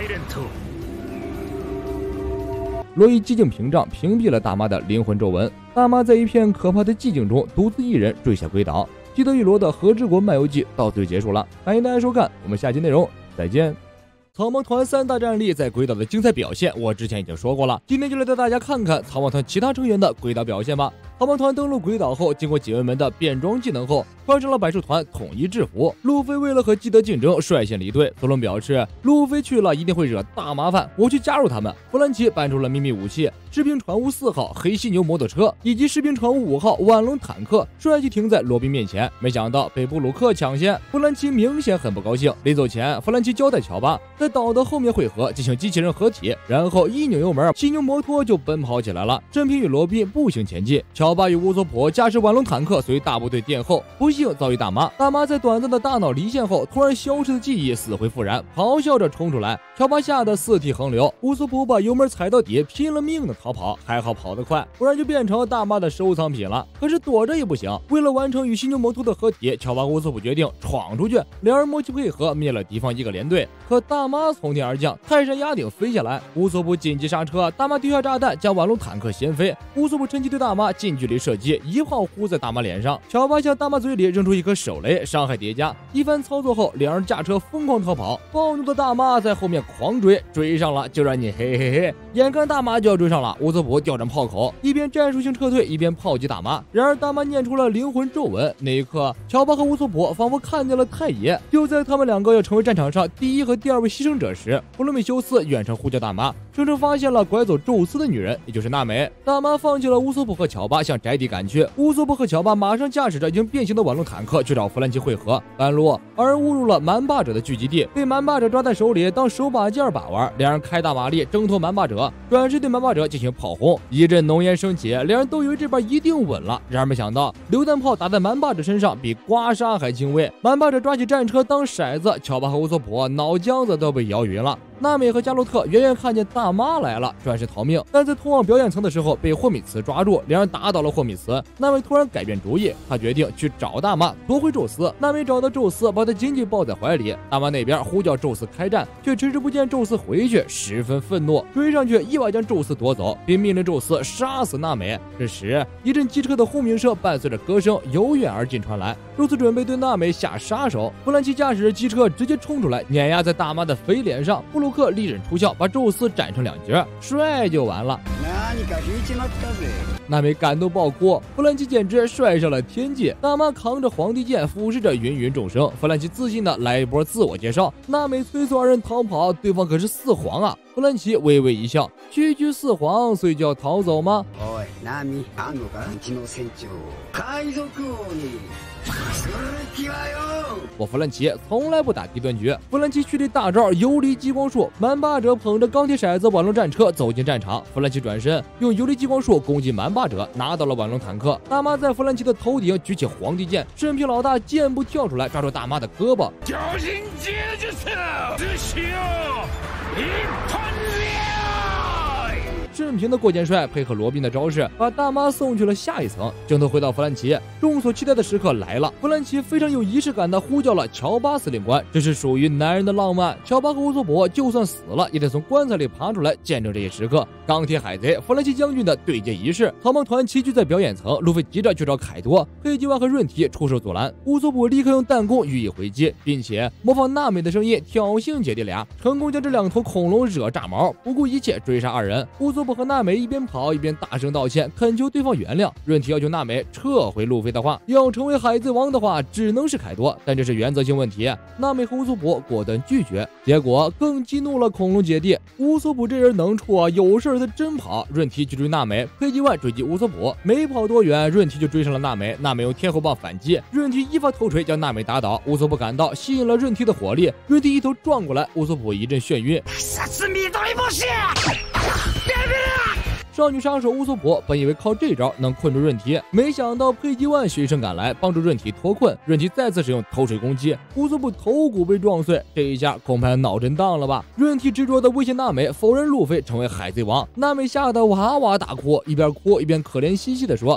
罗以寂静屏障屏蔽了大妈的灵魂皱纹，大妈在一片可怕的寂静中独自一人坠下归岛。基德与罗的和之国漫游记到此就结束了，欢迎大家收看，我们下期内容再见。草帽团三大战力在鬼岛的精彩表现，我之前已经说过了，今天就来带大家看看草帽团其他成员的鬼岛表现吧。草帽团登陆鬼岛后，经过几位门的变装技能后，穿上了百兽团统一制服。路飞为了和基德竞争，率先离队。索隆表示，路飞去了一定会惹大麻烦，我去加入他们。弗兰奇搬出了秘密武器士兵船坞四号黑犀牛摩托车以及士兵船坞五号万龙坦克，帅气停在罗宾面前，没想到被布鲁克抢先。弗兰奇明显很不高兴，临走前，弗兰奇交代乔巴在岛的后面汇合，进行机器人合体，然后一扭油门，犀牛摩托就奔跑起来了。真平与罗宾步行前进，乔巴与乌索普驾驶万龙坦克随大部队殿后，不幸遭遇大妈。大妈在短暂的大脑离线后，突然消失的记忆死灰复燃，咆哮着冲出来，乔巴吓得四体横流，乌索普把油门踩到底，拼了命的逃跑，还好跑得快，不然就变成大妈的收藏品了。可是躲着也不行，为了完成与犀牛摩托的合体，乔巴和乌索普决定闯出去，两人默契配合，灭了敌方一个连队。可大妈从天而降，泰山压顶飞下来，乌索普紧急刹车，大妈丢下炸弹将万龙坦克掀飞，乌索普趁机对大妈近距离射击，一炮呼在大妈脸上，乔巴向大妈嘴里扔出一颗手雷，伤害叠加。一番操作后，两人驾车疯狂逃跑，暴怒的大妈在后面狂追，追上了就让你嘿嘿嘿。眼看大妈就要追上了，乌索普调转炮口，一边战术性撤退，一边炮击大妈。然而大妈念出了灵魂皱纹，那一刻，乔巴和乌索普仿佛看见了太爷。就在他们两个要成为战场上第一和第二位牺牲者时，普罗米修斯远程呼叫大妈，声称发现了拐走宙斯的女人，也就是娜美。大妈放弃了乌索普和乔巴，向宅邸赶去。乌索普和乔巴马上驾驶着已经变形的万龙坦克去找弗兰奇会合。半路，二人误入了蛮霸者的聚集地，被蛮霸者抓在手里当手把件把玩。两人开大马力挣脱蛮霸者，转身对蛮霸者进行炮轰，一阵浓烟升起，两人都以为这边一定稳了。然而没想到，榴弹炮打在蛮霸者身上比刮痧还轻微。蛮霸者抓起战车当骰子，乔巴和乌索普脑浆子都被摇匀了。娜美和加洛特远远看见大妈来了，转身逃命，但在通往表演层的时候被霍米茨抓住，两人打倒了霍米茨。娜美突然改变主意，她决定去找大妈夺回宙斯。娜美找到宙斯，把他紧紧抱在怀里。大妈那边呼叫宙斯开战，却迟迟不见宙斯回去，十分愤怒，追上去一把将宙斯夺走，并命令宙斯杀死娜美。这时，一阵机车的轰鸣声伴随着歌声由远而近传来，宙斯准备对娜美下杀手。弗兰奇驾驶着机车直接冲出来，碾压在大妈的肥脸上。布鲁克利刃出鞘，把宙斯斩成两截，帅就完了。娜美感动爆哭，弗兰奇简直帅上了天际。大妈扛着皇帝剑，俯视着芸芸众生。弗兰奇自信的来一波自我介绍，娜美催促二人逃跑，对方可是四皇啊。弗兰奇微微一笑，区区四皇，所以就要逃走吗？我弗兰奇从来不打低端局。弗兰奇蓄力大招游离激光术，蛮霸者捧着钢铁骰子万龙战车走进战场。弗兰奇转身用游离激光术攻击蛮霸者，拿到了万龙坦克。大妈在弗兰奇的头顶举起皇帝剑，身披老大箭步跳出来，抓住大妈的胳膊。顺平的过肩摔配合罗宾的招式，把大妈送去了下一层。镜头回到弗兰奇，众所期待的时刻来了。弗兰奇非常有仪式感的呼叫了乔巴司令官，这是属于男人的浪漫。乔巴和乌索普就算死了，也得从棺材里爬出来，见证这一时刻。钢铁海贼弗兰奇将军的对接仪式，草帽团齐聚在表演层，路飞急着去找凯多，黑吉万和润体出手阻拦。乌索普立刻用弹弓予以回击，并且模仿娜美的声音挑衅姐弟俩，成功将这两头恐龙惹炸毛，不顾一切追杀二人。乌索普和娜美一边跑一边大声道歉，恳求对方原谅。润体要求娜美撤回路飞的话，要成为海贼王的话只能是凯多，但这是原则性问题。娜美和乌索普果断拒绝，结果更激怒了恐龙姐弟。乌索普这人能处啊，有事他真跑。润体去追娜美，黑吉万追击乌索普，没跑多远，润体就追上了娜美。娜美用天后棒反击，润体一发头锤将娜美打倒。乌索普赶到，吸引了润体的火力，润体一头撞过来，乌索普一阵眩晕。 少女杀手乌索普本以为靠这招能困住润体，没想到佩吉万循声赶来，帮助润体脱困。润体再次使用头锤攻击，乌索普头骨被撞碎，这一下恐怕脑震荡了吧？润体执着的威胁娜美，否认路飞成为海贼王。娜美吓得哇哇大哭，一边哭一边可怜兮兮地说：“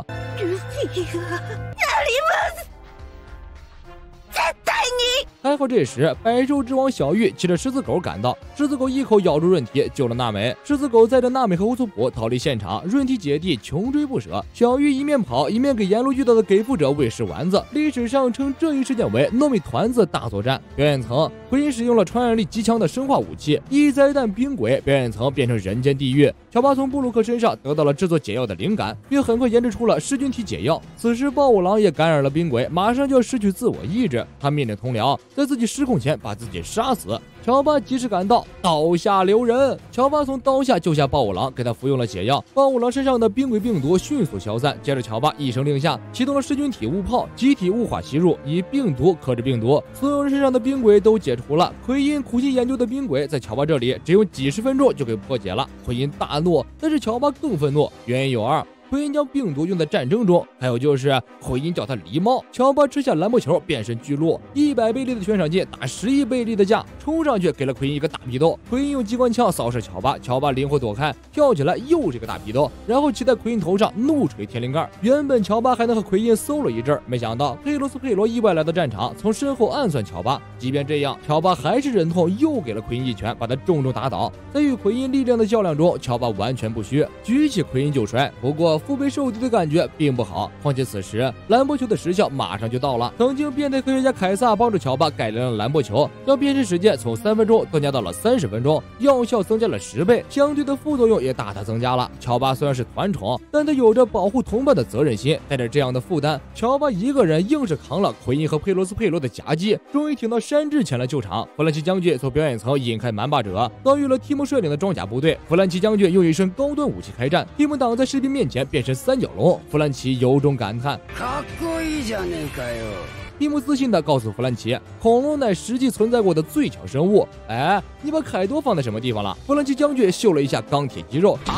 还好这时，百兽之王小玉骑着狮子狗赶到，狮子狗一口咬住润体，救了娜美。狮子狗载着娜美和乌索普逃离现场，润体姐弟穷追不舍。小玉一面跑，一面给沿路遇到的给付者喂食丸子。历史上称这一事件为糯米团子大作战。表演层奎因使用了传染力极强的生化武器一灾弹冰鬼，表演层变成人间地狱。乔巴从布鲁克身上得到了制作解药的灵感，并很快研制出了噬菌体解药。此时暴五郎也感染了冰鬼，马上就要失去自我意志，他命令同僚在自己失控前把自己杀死。乔巴及时赶到，刀下留人。乔巴从刀下救下暴五郎，给他服用了解药。暴五郎身上的冰鬼病毒迅速消散。接着乔巴一声令下，启动了噬菌体雾炮，集体雾化吸入，以病毒克制病毒。所有人身上的冰鬼都解除了。奎因苦心研究的冰鬼在乔巴这里只用几十分钟就给破解了。奎因大怒，但是乔巴更愤怒，原因有二。奎因将病毒用在战争中，还有就是奎因叫他狸猫。乔巴吃下蓝波球，变身巨鹿，一百倍力的悬赏金打十亿倍力的价，冲上去给了奎因一个大批斗。奎因用机关枪扫射乔巴，乔巴灵活躲开，跳起来又是一个大批斗，然后骑在奎因头上怒锤天灵盖。原本乔巴还能和奎因搜了一阵，没想到佩罗斯佩罗意外来到战场，从身后暗算乔巴。即便这样，乔巴还是忍痛又给了奎因一拳，把他重重打倒。在与奎因力量的较量中，乔巴完全不虚，举起奎因就摔。不过腹背受敌的感觉并不好，况且此时蓝波球的时效马上就到了。曾经变态科学家凯撒帮助乔巴改良了蓝波球，将变身时间从三分钟增加到了三十分钟，药效增加了十倍，相对的副作用也大大增加了。乔巴虽然是团宠，但他有着保护同伴的责任心，带着这样的负担，乔巴一个人硬是扛了奎因和佩罗斯佩罗的夹击，终于挺到山治前来救场。弗兰奇将军从表演层引开蛮霸者，遭遇了提姆率领的装甲部队。弗兰奇将军用一身高端武器开战，提姆挡在士兵面前变身三角龙。弗兰奇由衷感叹：蒂姆自信地告诉弗兰奇，恐龙乃实际存在过的最强生物。哎，你把凯多放在什么地方了？弗兰奇将军秀了一下钢铁肌肉。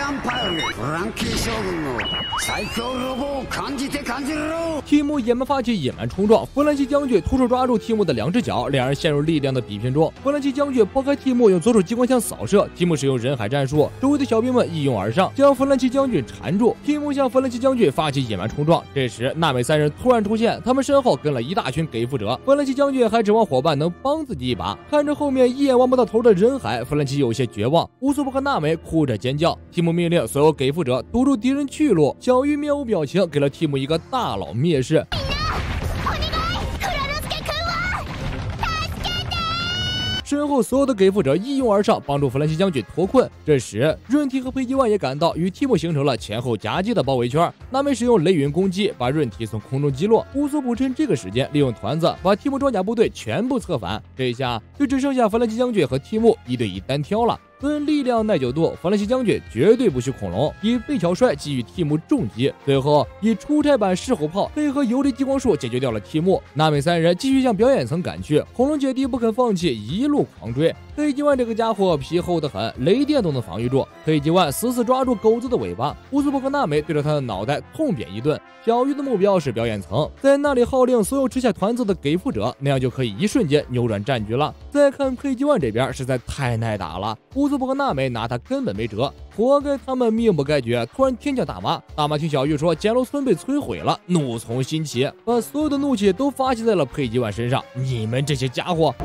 提姆野蛮发起野蛮冲撞，弗兰奇将军徒手抓住提姆的两只脚，两人陷入力量的比拼中。弗兰奇将军抛开提姆，用左手机关枪扫射，提姆使用人海战术，周围的小兵们一拥而上，将弗兰奇将军缠住。提姆向弗兰奇将军发起野蛮冲撞，这时娜美三人突然出现，他们身后跟了一大群给付者。弗兰奇将军还指望伙伴能帮自己一把，看着后面一眼望不到头的人海，弗兰奇有些绝望。乌索普和娜美哭着尖叫，提姆命令所有给付者堵住敌人去路。小玉面无表情，给了提姆一个大佬蔑视。身后所有的给付者一拥而上，帮助弗兰奇将军脱困。这时润体和佩吉万也赶到，与提姆形成了前后夹击的包围圈。娜美使用雷云攻击，把润体从空中击落。乌索普趁这个时间利用团子把提姆装甲部队全部策反，这下就只剩下弗兰奇将军和提姆一对一单挑了。论力量耐久度，弗兰奇将军绝对不虚恐龙，以背桥摔给予提姆重击，最后以出差版狮吼炮配合游离激光术解决掉了提姆。娜美三人继续向表演层赶去，恐龙姐弟不肯放弃，一路狂追。佩吉万这个家伙皮厚得很，雷电都能防御住。佩吉万死死抓住狗子的尾巴，乌索普和娜美对着他的脑袋痛扁一顿。小玉的目标是表演层，在那里号令所有吃下团子的给付者，那样就可以一瞬间扭转战局了。再看佩吉万这边实在太耐打了，乌索普和娜美拿他根本没辙，活该他们命不该绝。突然天降大妈，大妈听小玉说简楼村被摧毁了，怒从心起，把所有的怒气都发泄在了佩吉万身上。你们这些家伙！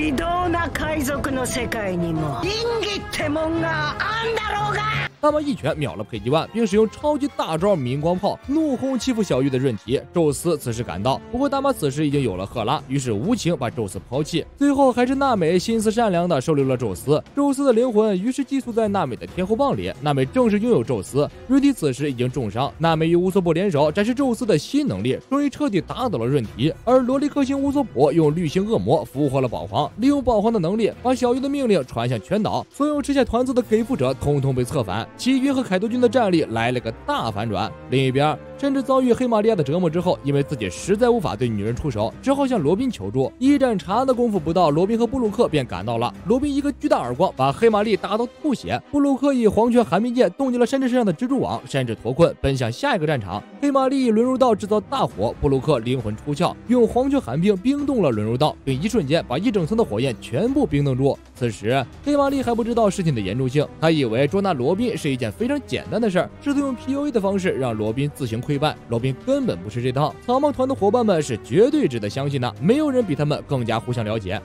大妈一拳秒了佩吉万，并使用超级大招明光炮怒轰欺负小玉的润体。宙斯此时赶到，不过大妈此时已经有了赫拉，于是无情把宙斯抛弃。最后还是娜美心思善良的收留了宙斯，宙斯的灵魂于是寄宿在娜美的天后棒里，娜美正式拥有宙斯。润体此时已经重伤，娜美与乌索普联手展示宙斯的新能力，终于彻底打倒了润体。而萝莉克星乌索普用绿星恶魔俘获了宝皇，利用宝皇的能力把小玉的命令传向全岛，所有吃下团子的给付者统统被策反。奇军和凯多军的战力来了个大反转。另一边， 甚至遭遇黑玛利亚的折磨之后，因为自己实在无法对女人出手，只好向罗宾求助。一盏茶的功夫不到，罗宾和布鲁克便赶到了。罗宾一个巨大耳光把黑玛丽打到吐血，布鲁克以黄泉寒冰剑冻结了山治身上的蜘蛛网，山治脱困奔向下一个战场。黑玛丽以轮入道制造大火，布鲁克灵魂出窍，用黄泉寒冰冰冻了轮入道，并一瞬间把一整层的火焰全部冰冻住。此时黑玛丽还不知道事情的严重性，她以为捉拿罗宾是一件非常简单的事儿，试图用 P U A 的方式让罗宾自行溃败。罗宾根本不是这套，草帽团的伙伴们是绝对值得相信的，没有人比他们更加互相了解。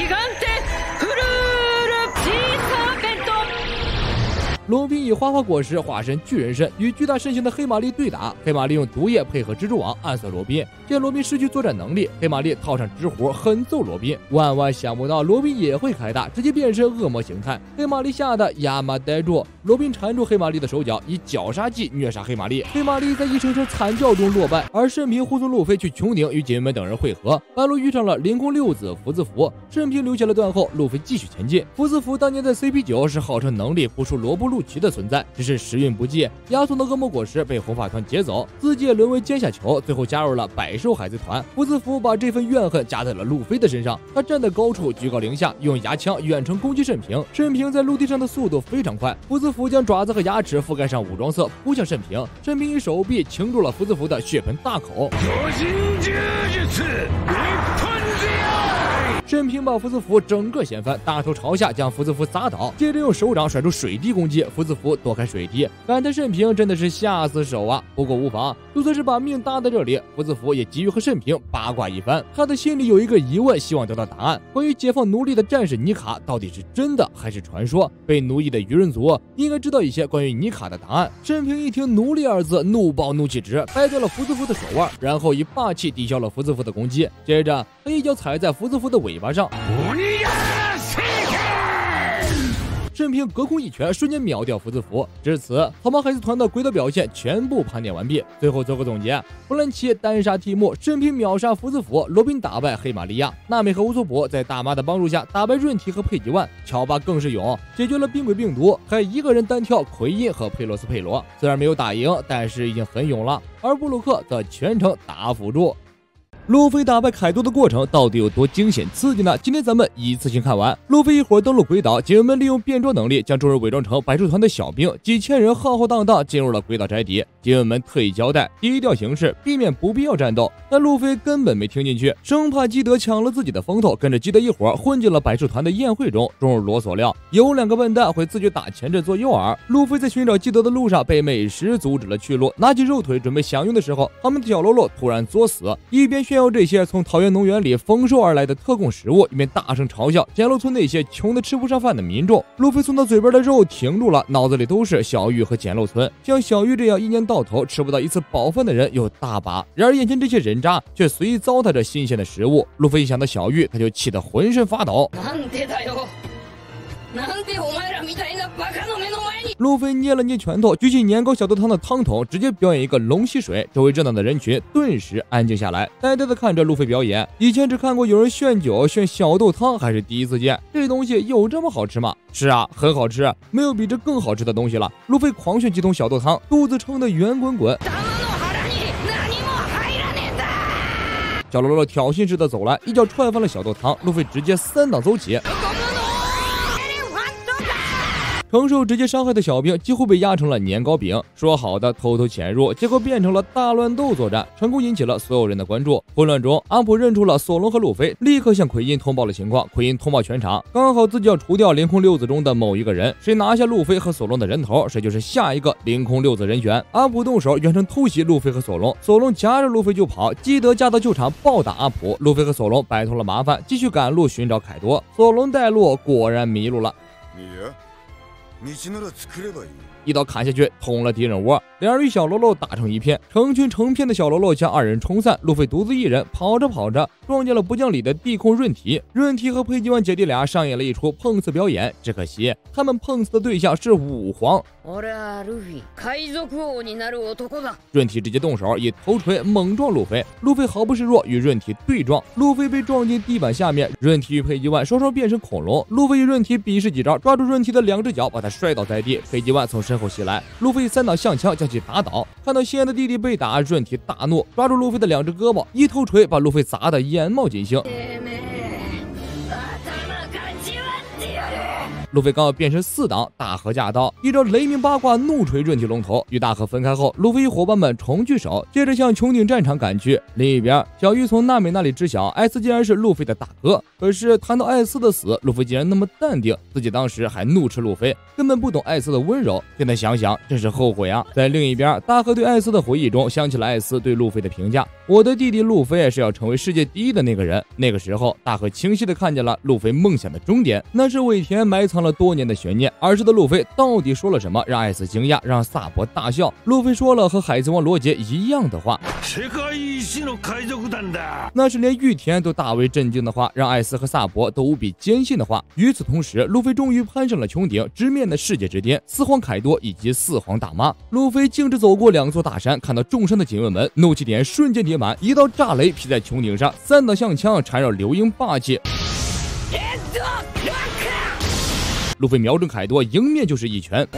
罗宾以花花果实化身巨人身，与巨大身形的黑玛丽对打。黑玛丽用毒液配合蜘蛛网暗算罗宾，见罗宾失去作战能力，黑玛丽套上纸虎狠揍罗宾。万万想不到罗宾也会开大，直接变身恶魔形态。黑玛丽吓得哑妈呆住。罗宾缠住黑玛丽的手脚，以绞杀技虐杀黑玛丽。黑玛丽在一声声惨叫中落败，而慎平护送路飞去穹顶与姐妹们等人会合。半路遇上了凌空六子福字符，慎平留下了断后，路飞继续前进。福字符当年在 C P 九 是号称能力不输罗布路奇的存在，只是时运不济，亚索的恶魔果实被红发团劫走，自己也沦为阶下囚，最后加入了百兽海贼团。福字符把这份怨恨加在了路飞的身上，他站在高处居高临下，用牙枪远程攻击慎平。慎平在陆地上的速度非常快，福字符将爪子和牙齿覆盖上武装色扑向慎平，慎平以手臂擒住了福字符的血盆大口。慎平把福字符整个掀翻，大头朝下将福字符砸倒，接着用手掌甩出水滴攻击福字符，躲开水滴。感叹慎平真的是下死手啊！不过无妨，就算是把命搭在这里，福字符也急于和慎平八卦一番。他的心里有一个疑问，希望得到答案：关于解放奴隶的战士尼卡到底是真的还是传说？被奴役的愚人族应该知道一些关于尼卡的答案。慎平一听奴隶二字，怒爆怒气值，掰掉了福字符的手腕，然后以霸气抵消了福字符的攻击。接着他一脚踩在福字符的尾巴上，慎平隔空一拳，瞬间秒掉福字符。至此，草帽海贼团的鬼岛表现全部盘点完毕。最后做个总结：弗兰奇单杀提姆，慎平秒杀福字符，罗宾打败黑玛利亚，娜美和乌索普在大妈的帮助下打败润体和佩吉万，乔巴更是勇，解决了冰鬼病毒，还一个人单挑奎因和佩罗斯佩罗。虽然没有打赢，但是已经很勇了。而布鲁克则全程打辅助。路飞打败凯多的过程到底有多惊险刺激呢？今天咱们一次性看完。路飞一伙登陆鬼岛，警卫们利用变装能力将众人伪装成百兽团的小兵，几千人浩浩荡荡进入了鬼岛宅邸。警卫们特意交代低调行事，避免不必要战斗，但路飞根本没听进去，生怕基德抢了自己的风头，跟着基德一伙混进了百兽团的宴会中。众如所料，有两个笨蛋会自觉打前阵做诱饵。路飞在寻找基德的路上被美食阻止了去路，拿起肉腿准备享用的时候，他们的小喽啰突然作死，一边炫耀这些从桃园农园里丰收而来的特供食物，一边大声嘲笑简陋村那些穷得吃不上饭的民众。路飞送到嘴边的肉停住了，脑子里都是小玉和简陋村。像小玉这样一年到头吃不到一次饱饭的人有大把，然而眼前这些人渣却随意糟蹋着新鲜的食物。路飞一想到小玉，他就气得浑身发抖。路飞捏了捏拳头，举起年糕小豆汤的汤桶，直接表演一个龙吸水。周围热闹的人群顿时安静下来，呆呆地看着路飞表演。以前只看过有人炫酒炫小豆汤，还是第一次见。这东西有这么好吃吗？是啊，很好吃，没有比这更好吃的东西了。路飞狂炫几桶小豆汤，肚子撑得圆滚滚。小喽啰挑衅似的走来，一脚踹翻了小豆汤，路飞直接三档走起。承受直接伤害的小兵几乎被压成了年糕饼，说好的偷偷潜入，结果变成了大乱斗作战，成功引起了所有人的关注。混乱中，阿普认出了索隆和路飞，立刻向奎因通报了情况。奎因通报全场，刚好自己要除掉凌空六子中的某一个人，谁拿下路飞和索隆的人头，谁就是下一个凌空六子人选。阿普动手远程偷袭路飞和索隆，索隆夹着路飞就跑，基德驾到救场暴打阿普，路飞和索隆摆脱了麻烦，继续赶路寻找凯多。索隆带路果然迷路了。一刀砍下去，捅了敌人窝，两人与小喽啰打成一片，成群成片的小喽啰将二人冲散。路飞独自一人跑着跑着，撞见了不讲理的地控润体。润体和佩吉万姐弟俩上演了一出碰瓷表演，只可惜他们碰瓷的对象是武皇。润体直接动手，以头锤猛撞路飞，路飞毫不示弱，与润体对撞，路飞被撞进地板下面。润体与佩吉万双双变成恐龙，路飞与润体比试几招，抓住润体的两只脚，把他摔倒在地。佩吉万从身身后袭来，路飞三档相枪将其打倒。看到心爱的弟弟被打，润体大怒，抓住路飞的两只胳膊，一头锤把路飞砸得眼冒金星。路飞刚要变身四档，大河驾到，一招雷鸣八卦怒锤润体龙头。与大河分开后，路飞与伙伴们重聚首，接着向穹顶战场赶去。另一边，小玉从娜美那里知晓艾斯竟然是路飞的大哥，可是谈到艾斯的死，路飞竟然那么淡定，自己当时还怒斥路飞根本不懂艾斯的温柔，现在想想真是后悔啊。在另一边，大河对艾斯的回忆中想起了艾斯对路飞的评价：我的弟弟路飞是要成为世界第一的那个人。那个时候，大河清晰地看见了路飞梦想的终点，那是尾田埋藏了多年的悬念。儿时的路飞到底说了什么让艾斯惊讶，让萨博大笑？路飞说了和海贼王罗杰一样的话，那是连玉田都大为震惊的话，让艾斯和萨博都无比坚信的话。与此同时，路飞终于攀上了穹顶，直面的世界之巅四皇凯多以及四皇大妈。路飞径直走过两座大山，看到众山的警卫门，怒气点瞬间叠满，一道炸雷劈在穹顶上，三档相枪缠绕流鹰霸气。路飞瞄准凯多，迎面就是一拳。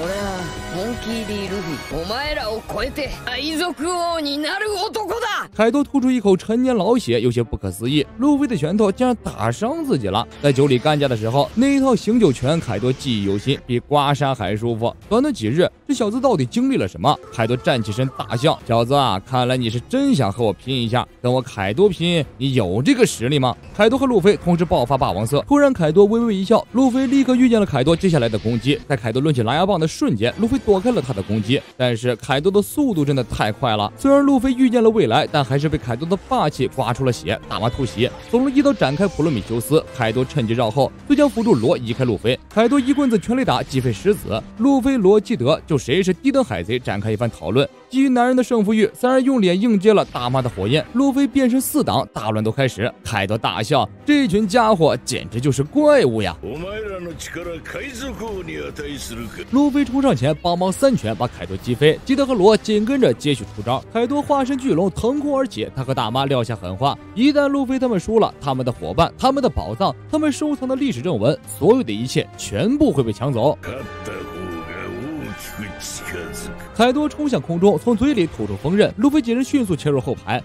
凯多吐出一口陈年老血，有些不可思议，路飞的拳头竟然打伤自己了。在酒里干架的时候，那一套醒酒拳凯多记忆犹新，比刮痧还舒服。短短几日，这小子到底经历了什么？凯多站起身大笑：小子啊，看来你是真想和我拼一下，跟我凯多拼，你有这个实力吗？凯多和路飞同时爆发霸王色，突然凯多微微一笑，路飞立刻预见了凯多接下来的攻击。在凯多抡起狼牙棒的瞬间，路飞躲开了他的攻击，但是凯多的速度真的太快了。虽然路飞预见了未来，但还是被凯多的霸气刮出了血，大骂突袭。索隆一刀展开普罗米修斯，凯多趁机绕后，最将辅助罗移开路飞。凯多一棍子全雷打击飞狮子，路飞罗基德就谁是低等海贼展开一番讨论。基于男人的胜负欲，三人用脸硬接了大妈的火焰。路飞变身四档，大乱斗开始。凯多大笑，这群家伙简直就是怪物呀！路飞冲上前帮忙三拳把凯多击飞，基德和罗紧跟着接续出招。凯多化身巨龙腾空而起，他和大妈撂下狠话：一旦路飞他们输了，他们的伙伴、他们的宝藏、他们收藏的历史正文，所有的一切全部会被抢走。凯多冲向空中，从嘴里吐出锋刃，路飞几人迅速切入后排。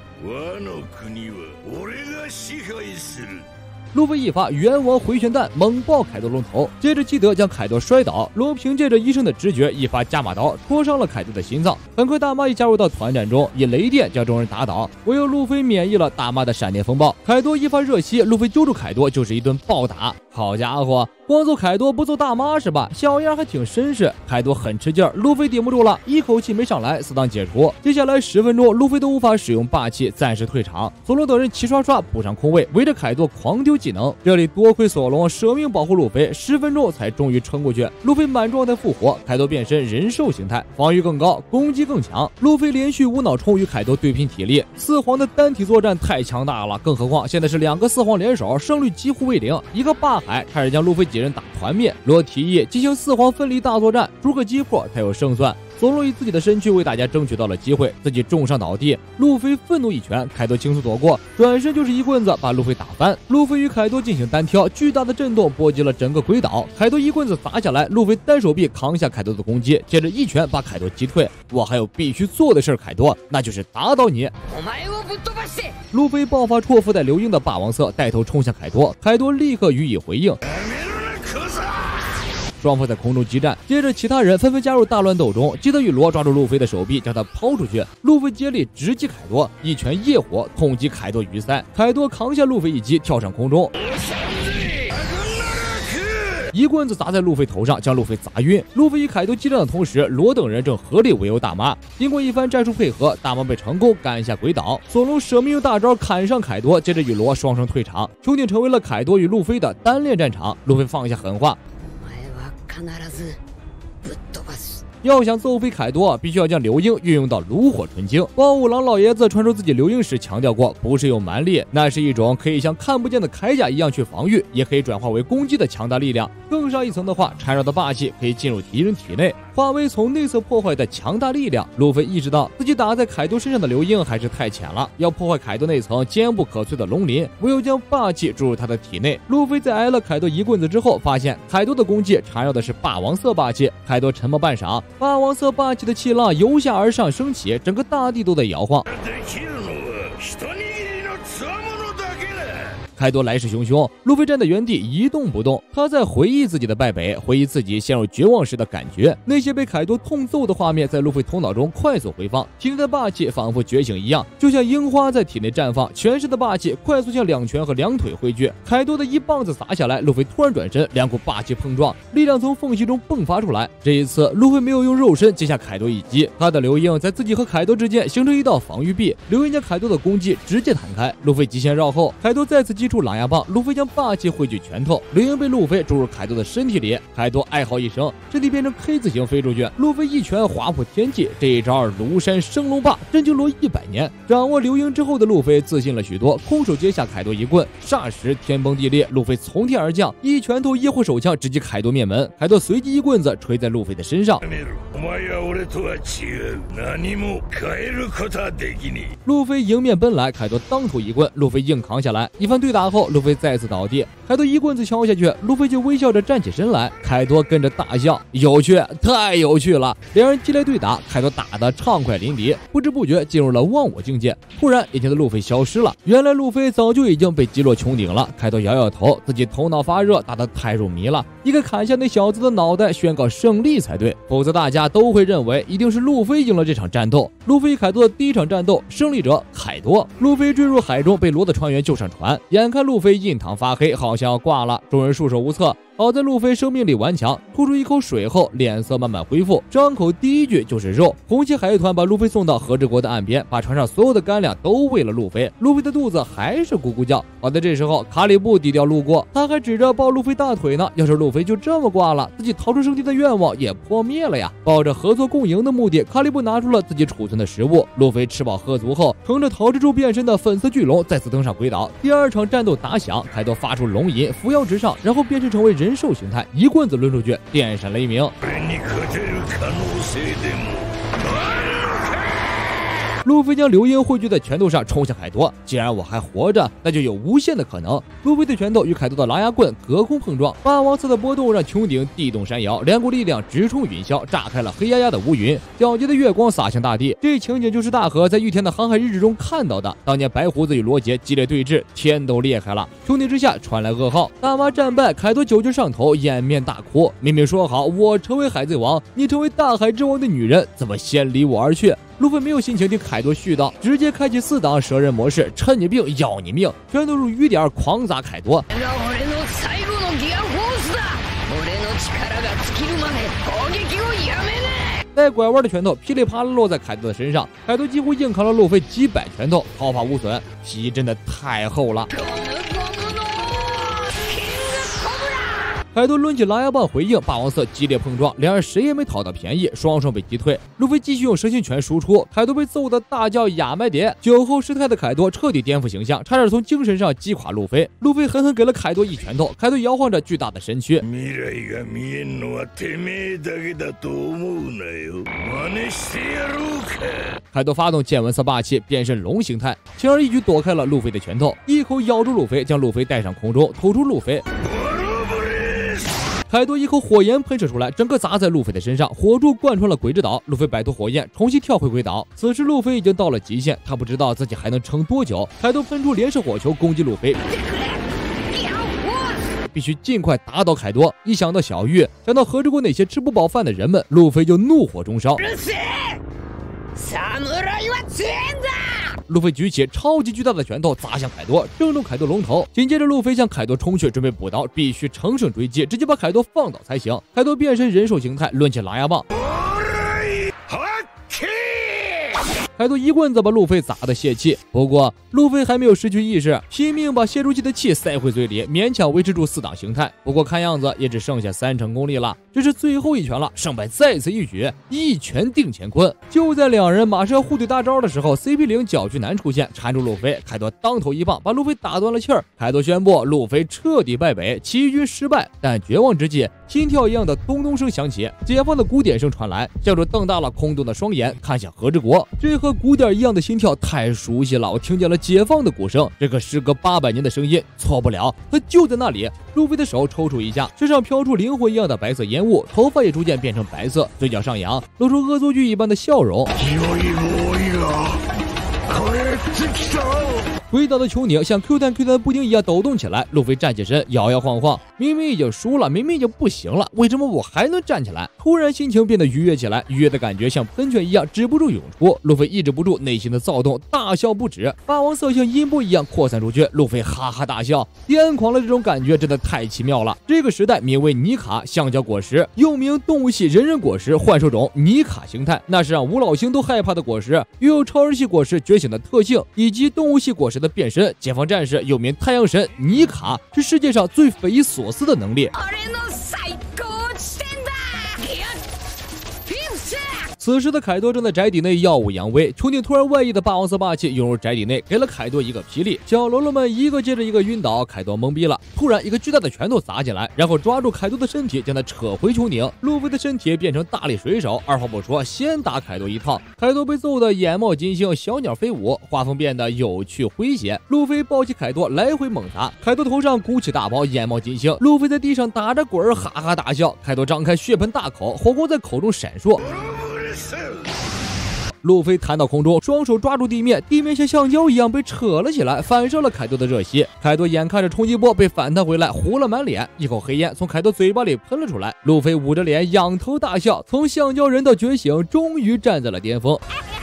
路飞一发猿王回旋弹猛爆凯多龙头，接着基德将凯多摔倒，罗凭借着医生的直觉一发加码刀戳伤了凯多的心脏。很快大妈也加入到团战中，以雷电将众人打倒，唯有路飞免疫了大妈的闪电风暴。凯多一发热吸，路飞揪住凯多就是一顿暴打。好家伙，光揍凯多不揍大妈是吧？小样还挺绅士。凯多很吃劲儿，路飞顶不住了，一口气没上来，四档解除。接下来十分钟，路飞都无法使用霸气，暂时退场。索隆等人齐刷刷补上空位，围着凯多狂丢技能。这里多亏索隆舍命保护路飞，十分钟才终于撑过去。路飞满状态复活，凯多变身人兽形态，防御更高，攻击更强。路飞连续无脑冲与凯多对拼体力，四皇的单体作战太强大了，更何况现在是两个四皇联手，胜率几乎为零，一个霸海差点将路飞几人打团灭。罗提议进行四皇分离大作战，逐个击破才有胜算。索隆以自己的身躯为大家争取到了机会，自己重伤倒地，路飞愤怒一拳，凯多轻松躲过，转身就是一棍子把路飞打翻。路飞与凯多进行单挑，巨大的震动波及了整个鬼岛。凯多一棍子砸下来，路飞单手臂扛下凯多的攻击，接着一拳把凯多击退。我还有必须做的事，凯多，那就是打倒你。路飞爆发出附带流鹰的霸王色，带头冲向凯多，凯多立刻予以回应。双方在空中激战，接着其他人纷纷加入大乱斗中。基德与罗抓住路飞的手臂，将他抛出去。路飞接力直击凯多，一拳业火痛击凯多鱼鳃。凯多扛下路飞一击，跳上空中，一棍子砸在路飞头上，将路飞砸晕。路飞与凯多激战的同时，罗等人正合力围殴大妈。经过一番战术配合，大妈被成功赶下鬼岛。索隆舍命用大招砍上凯多，接着与罗双双退场。穹顶成为了凯多与路飞的单恋战场。路飞放下狠话：要想揍飞凯多，必须要将流鹰运用到炉火纯青。暴五郎老爷子传授自己流鹰时强调过，不是用蛮力，那是一种可以像看不见的铠甲一样去防御，也可以转化为攻击的强大力量。更上一层的话，缠绕的霸气可以进入敌人体内，化为从内侧破坏的强大力量。路飞意识到自己打在凯多身上的流鹰还是太浅了，要破坏凯多那层坚不可摧的龙鳞，唯有将霸气注入他的体内。路飞在挨了凯多一棍子之后，发现凯多的攻击缠绕的是霸王色霸气。凯多沉默半晌， 霸王色霸气的气浪由下而上升起，整个大地都在摇晃。凯多来势汹汹，路飞站在原地一动不动，他在回忆自己的败北，回忆自己陷入绝望时的感觉。那些被凯多痛揍的画面在路飞头脑中快速回放，体内的霸气仿佛觉醒一样，就像樱花在体内绽放，全身的霸气快速向两拳和两腿汇聚。凯多的一棒子砸下来，路飞突然转身，两股霸气碰撞，力量从缝隙中迸发出来。这一次，路飞没有用肉身接下凯多一击，他的流鹰在自己和凯多之间形成一道防御壁，流鹰将凯多的攻击直接弹开。路飞极限绕后，凯多再次击出狼牙棒，路飞将霸气汇聚拳头，流鹰被路飞注入凯多的身体里，凯多哀嚎一声，身体变成 K 字形飞出去，路飞一拳划破天际。这一招庐山升龙霸震惊罗一百年。掌握流鹰之后的路飞自信了许多，空手接下凯多一棍，霎时天崩地裂，路飞从天而降，一拳头一挥手枪直击凯多面门，凯多随即一棍子捶在路飞的身上。路飞迎面奔来，凯多当头一棍，路飞硬扛下来。一番对打后，路飞再次倒地，凯多一棍子敲下去，路飞就微笑着站起身来，凯多跟着大笑，有趣，太有趣了。两人激烈对打，凯多打得畅快淋漓，不知不觉进入了忘我境界。突然，眼前的路飞消失了，原来路飞早就已经被击落穹顶了。凯多摇摇头，自己头脑发热，打得太入迷了，应该砍下那小子的脑袋宣告胜利才对，否则大家都会认为一定是路飞赢了这场战斗。路飞与凯多的第一场战斗，胜利者凯多。路飞坠入海中，被罗的船员救上船，眼看路飞印堂发黑，好像要挂了，众人束手无策。好在路飞生命力顽强，吐出一口水后脸色慢慢恢复，张口第一句就是肉。红旗海团把路飞送到和之国的岸边，把船上所有的干粮都喂了路飞，路飞的肚子还是咕咕叫。好在这时候卡里布低调路过，他还指着抱路飞大腿呢，要是路飞就这么挂了，自己逃出生地的愿望也破灭了呀。抱着合作共赢的目的，卡里布拿出了自己储存的食物，路飞吃饱喝足后，乘着桃之助变身的粉色巨龙再次登上轨道。第二场战斗打响，凯多发出龙吟，扶摇直上，然后变身成为人兽形态，一棍子抡出去，电闪雷鸣。路飞将流鹰汇聚在拳头上冲向凯多，既然我还活着，那就有无限的可能。路飞的拳头与凯多的狼牙棍隔空碰撞，霸王色的波动让穹顶地动山摇，两股力量直冲云霄，炸开了黑压压的乌云，皎洁的月光洒向大地。这情景就是大河在玉田的航海日志中看到的，当年白胡子与罗杰激烈对峙，天都裂开了。穹顶之下传来噩耗，大妈战败，凯多酒劲上头，掩面大哭。明明说好我成为海贼王，你成为大海之王的女人，怎么先离我而去？路飞没有心情听凯多絮叨，直接开启四档蛇人模式，趁你病要你命，全都入雨点狂砸凯多。带拐弯的拳头噼里啪啦落在凯多的身上，凯多几乎硬扛了路飞几百拳头，毫发无损，皮真的太厚了。凯多抡起狼牙棒回应，霸王色激烈碰撞，两人谁也没讨到便宜，双双被击退。路飞继续用蛇形拳输出，凯多被揍得大叫哑麦蝶。酒后失态的凯多彻底颠覆形象，差点从精神上击垮路飞。路飞狠狠给了凯多一拳头，凯多摇晃着巨大的身躯。凯多发动见闻色霸气，变身龙形态，轻而易举躲开了路飞的拳头，一口咬住路飞，将路飞带上空中，吐出路飞。凯多一口火焰喷射出来，整个砸在路飞的身上，火柱贯穿了鬼之岛。路飞摆脱火焰，重新跳回鬼岛。此时路飞已经到了极限，他不知道自己还能撑多久。凯多喷出连射火球攻击路飞，必须尽快打倒凯多。一想到小玉，想到和之国那些吃不饱饭的人们，路飞就怒火中烧。路飞举起超级巨大的拳头砸向凯多，正中凯多龙头。紧接着路飞向凯多冲去，准备补刀，必须乘胜追击，直接把凯多放倒才行。凯多变身人兽形态，抡起狼牙棒，凯多一棍子把路飞砸得泄气。不过路飞还没有失去意识，拼命把泄出去的气塞回嘴里，勉强维持住四档形态。不过看样子也只剩下三成功力了，这是最后一拳了，胜败再次一举，一拳定乾坤。就在两人马上要互对大招的时候 ，C P 零搅局男出现，缠住路飞。凯多当头一棒把路飞打断了气儿。凯多宣布路飞彻底败北，起义军失败。但绝望之际，心跳一样的咚咚声响起，解放的鼓点声传来。教主瞪大了空洞的双眼，看向和之国。这和鼓点一样的心跳太熟悉了，我听见了解放的鼓声。这个时隔八百年的声音，错不了，它就在那里。路飞的手抽搐一下，身上飘出灵魂一样的白色烟烟雾，头发也逐渐变成白色，嘴角上扬，露出恶作剧一般的笑容。鬼岛的穹顶像 Q 弹 Q 弹布丁一样抖动起来，路飞站起身，摇摇晃晃，明明已经输了，明明已经不行了，为什么我还能站起来？突然心情变得愉悦起来，愉悦的感觉像喷泉一样止不住涌出，路飞抑制不住内心的躁动，大笑不止，霸王色像音波一样扩散出去，路飞哈哈大笑，癫狂的这种感觉真的太奇妙了。这个时代名为尼卡橡胶果实，又名动物系人人果实幻兽种尼卡形态，那是让五老星都害怕的果实，又有超人系果实觉醒的特性，以及动物系果实的变身。解放战士又名太阳神尼卡，是世界上最匪夷所思的能力。此时的凯多正在宅邸内耀武扬威，穹顶突然外溢的霸王色霸气涌入宅邸内，给了凯多一个霹雳，小喽啰们一个接着一个晕倒，凯多懵逼了。突然一个巨大的拳头砸进来，然后抓住凯多的身体，将他扯回穹顶。路飞的身体变成大力水手，二话不说先打凯多一套。凯多被揍得眼冒金星，小鸟飞舞，画风变得有趣诙谐。路飞抱起凯多来回猛砸，凯多头上鼓起大包，眼冒金星，路飞在地上打着滚儿，哈哈大笑。凯多张开血盆大口，火光在口中闪烁。路飞弹到空中，双手抓住地面，地面像橡胶一样被扯了起来，反射了凯多的热吸。凯多眼看着冲击波被反弹回来，糊了满脸，一口黑烟从凯多嘴巴里喷了出来。路飞捂着脸仰头大笑，从橡胶人到觉醒，终于站在了巅峰。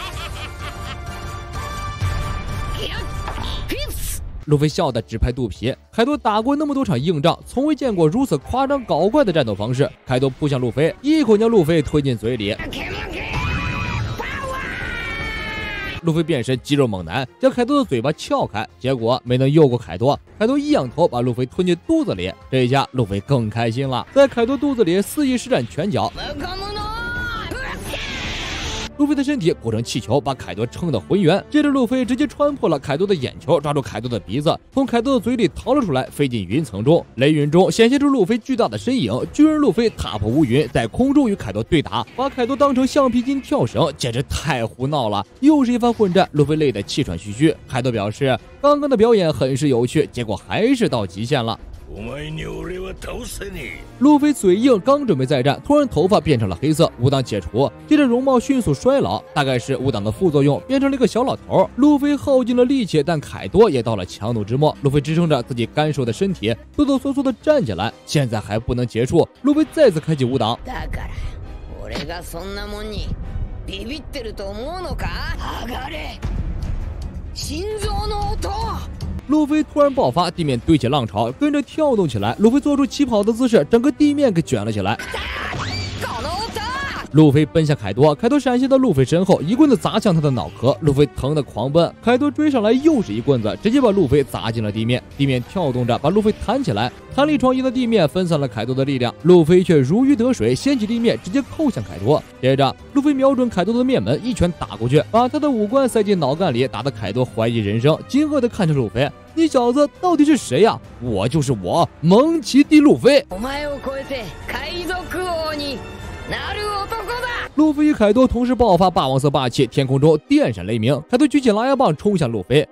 路飞笑得直拍肚皮。凯多打过那么多场硬仗，从未见过如此夸张搞怪的战斗方式。凯多扑向路飞，一口将路飞推进嘴里。路飞变身肌肉猛男，将凯多的嘴巴撬开，结果没能诱过凯多。凯多一仰头把路飞吞进肚子里，这一下路飞更开心了，在凯多肚子里肆意施展拳脚。路飞的身体裹成气球，把凯多撑得浑圆。接着路飞直接穿破了凯多的眼球，抓住凯多的鼻子，从凯多的嘴里逃了出来，飞进云层中。雷云中显现出路飞巨大的身影，巨人路飞踏破乌云，在空中与凯多对打，把凯多当成橡皮筋跳绳，简直太胡闹了。又是一番混战，路飞累得气喘吁吁。凯多表示刚刚的表演很是有趣，结果还是到极限了。路飞嘴硬，刚准备再战，突然头发变成了黑色，武挡解除，接着容貌迅速衰老，大概是武挡的副作用，变成了一个小老头。路飞耗尽了力气，但凯多也到了强弩之末。路飞支撑着自己干瘦的身体，哆哆嗦嗦地站起来。现在还不能结束，路飞再次开启武挡。路飞突然爆发，地面堆起浪潮，跟着跳动起来。路飞做出起跑的姿势，整个地面给卷了起来。路飞奔向凯多，凯多闪现到路飞身后，一棍子砸向他的脑壳。路飞疼得狂奔，凯多追上来又是一棍子，直接把路飞砸进了地面。地面跳动着，把路飞弹起来，弹力创意的地面分散了凯多的力量。路飞却如鱼得水，掀起地面直接扣向凯多。接着路飞瞄准凯多的面门，一拳打过去，把他的五官塞进脑干里，打得凯多怀疑人生，惊愕地看着路飞：“你小子到底是谁呀？我就是我，蒙奇 D 路飞。”路飞与凯多同时爆发霸王色霸气，天空中电闪雷鸣。凯多举起狼牙棒冲向路飞，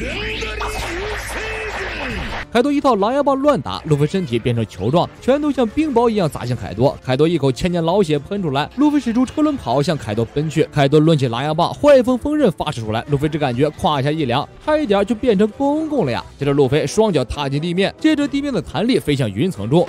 凯多一套狼牙棒乱打，路飞身体变成球状，拳头像冰雹一样砸向凯多。凯多一口千年老血喷出来，路飞使出车轮跑向凯多奔去。凯多抡起狼牙棒，坏风锋刃发射出来，路飞只感觉胯下一凉，差一点就变成公公了呀。接着路飞双脚踏进地面，借着地面的弹力飞向云层中。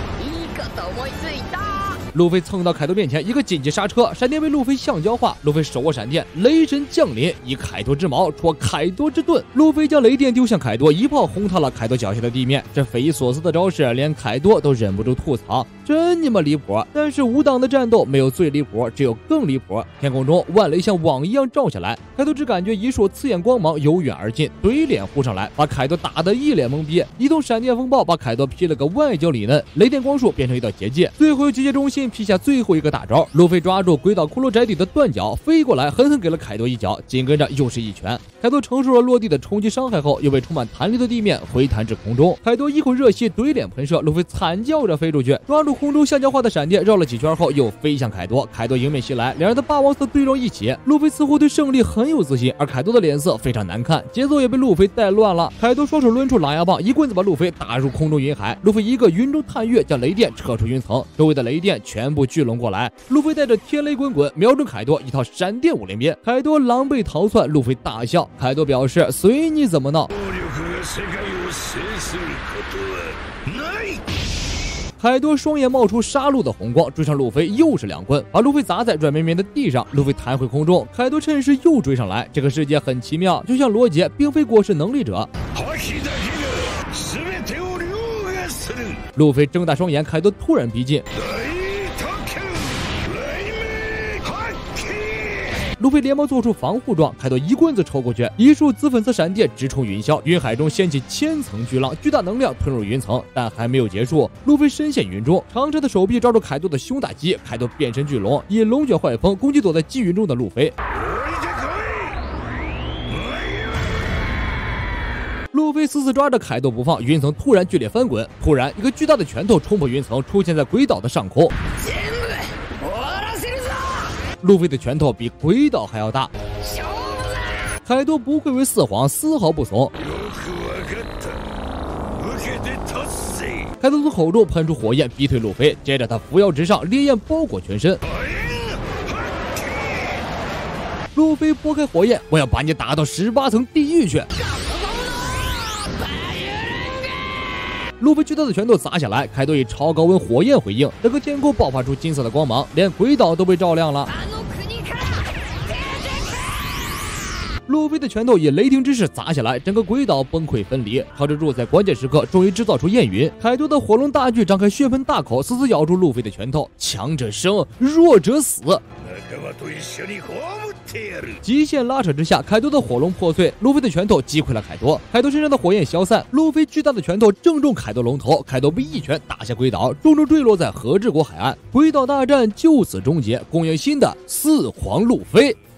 路飞蹭到凯多面前，一个紧急刹车，闪电被路飞橡胶化。路飞手握闪电，雷神降临，以凯多之矛戳凯多之盾。路飞将雷电丢向凯多，一炮轰塌了凯多脚下的地面。这匪夷所思的招式，连凯多都忍不住吐槽：真你妈离谱！但是无挡的战斗没有最离谱，只有更离谱。天空中万雷像网一样照下来，凯多只感觉一束刺眼光芒由远而近，怼脸呼上来，把凯多打得一脸懵逼。一通闪电风暴把凯多劈了个外焦里嫩，雷电光束变成一道结界，最后结界中心劈下最后一个大招。路飞抓住鬼岛骷髅宅邸的断脚飞过来，狠狠给了凯多一脚，紧跟着又是一拳。凯多承受了落地的冲击伤害后，又被充满弹力的地面回弹至空中。凯多一口热气怼脸喷射，路飞惨叫着飞出去，抓住出空中橡胶化的闪电，绕了几圈后又飞向凯多。凯多迎面袭来，两人的霸王色对撞一起。路飞似乎对胜利很有自信，而凯多的脸色非常难看，节奏也被路飞带乱了。凯多双手抡出狼牙棒，一棍子把路飞打入空中云海。路飞一个云中探月，将雷电撤出云层，周围的雷电全部聚拢过来。路飞带着天雷滚滚，瞄准凯多一套闪电五连鞭。凯多狼狈逃窜，路飞大笑。凯多表示随你怎么闹。凯多双眼冒出杀戮的红光，追上路飞又是两棍，把路飞砸在软绵绵的地上。路飞弹回空中，凯多趁势又追上来。这个世界很奇妙，就像罗杰并非果实能力者。路飞睁大双眼，凯多突然逼近。路飞连忙做出防护状，凯多一棍子抽过去，一束紫粉色闪电直冲云霄，云海中掀起千层巨浪，巨大能量吞入云层。但还没有结束，路飞深陷云中，长长的手臂抓住凯多的胸大肌，凯多变身巨龙，以龙卷坏风攻击躲在积云中的路飞。路飞死死抓着凯多不放，云层突然剧烈翻滚，突然一个巨大的拳头冲破云层，出现在鬼岛的上空。路飞的拳头比鬼岛还要大，凯多不愧为四皇，丝毫不怂。凯多从口中喷出火焰，逼退路飞，接着他扶摇直上，烈焰包裹全身。路飞拨开火焰，我要把你打到十八层地狱去！路飞巨大的拳头砸下来，凯多以超高温火焰回应，整个天空爆发出金色的光芒，连鬼岛都被照亮了。路飞的拳头以雷霆之势砸下来，整个鬼岛崩溃分离。靠着柱在关键时刻终于制造出焰云，凯多的火龙大锯张开血盆大口，死死咬住路飞的拳头。强者生，弱者死。极限拉扯之下，凯多的火龙破碎，路飞的拳头击溃了凯多。凯多身上的火焰消散，路飞巨大的拳头正中凯多龙头，凯多被一拳打下鬼岛，重重坠落在和之国海岸。鬼岛大战就此终结，公映新的四皇路飞。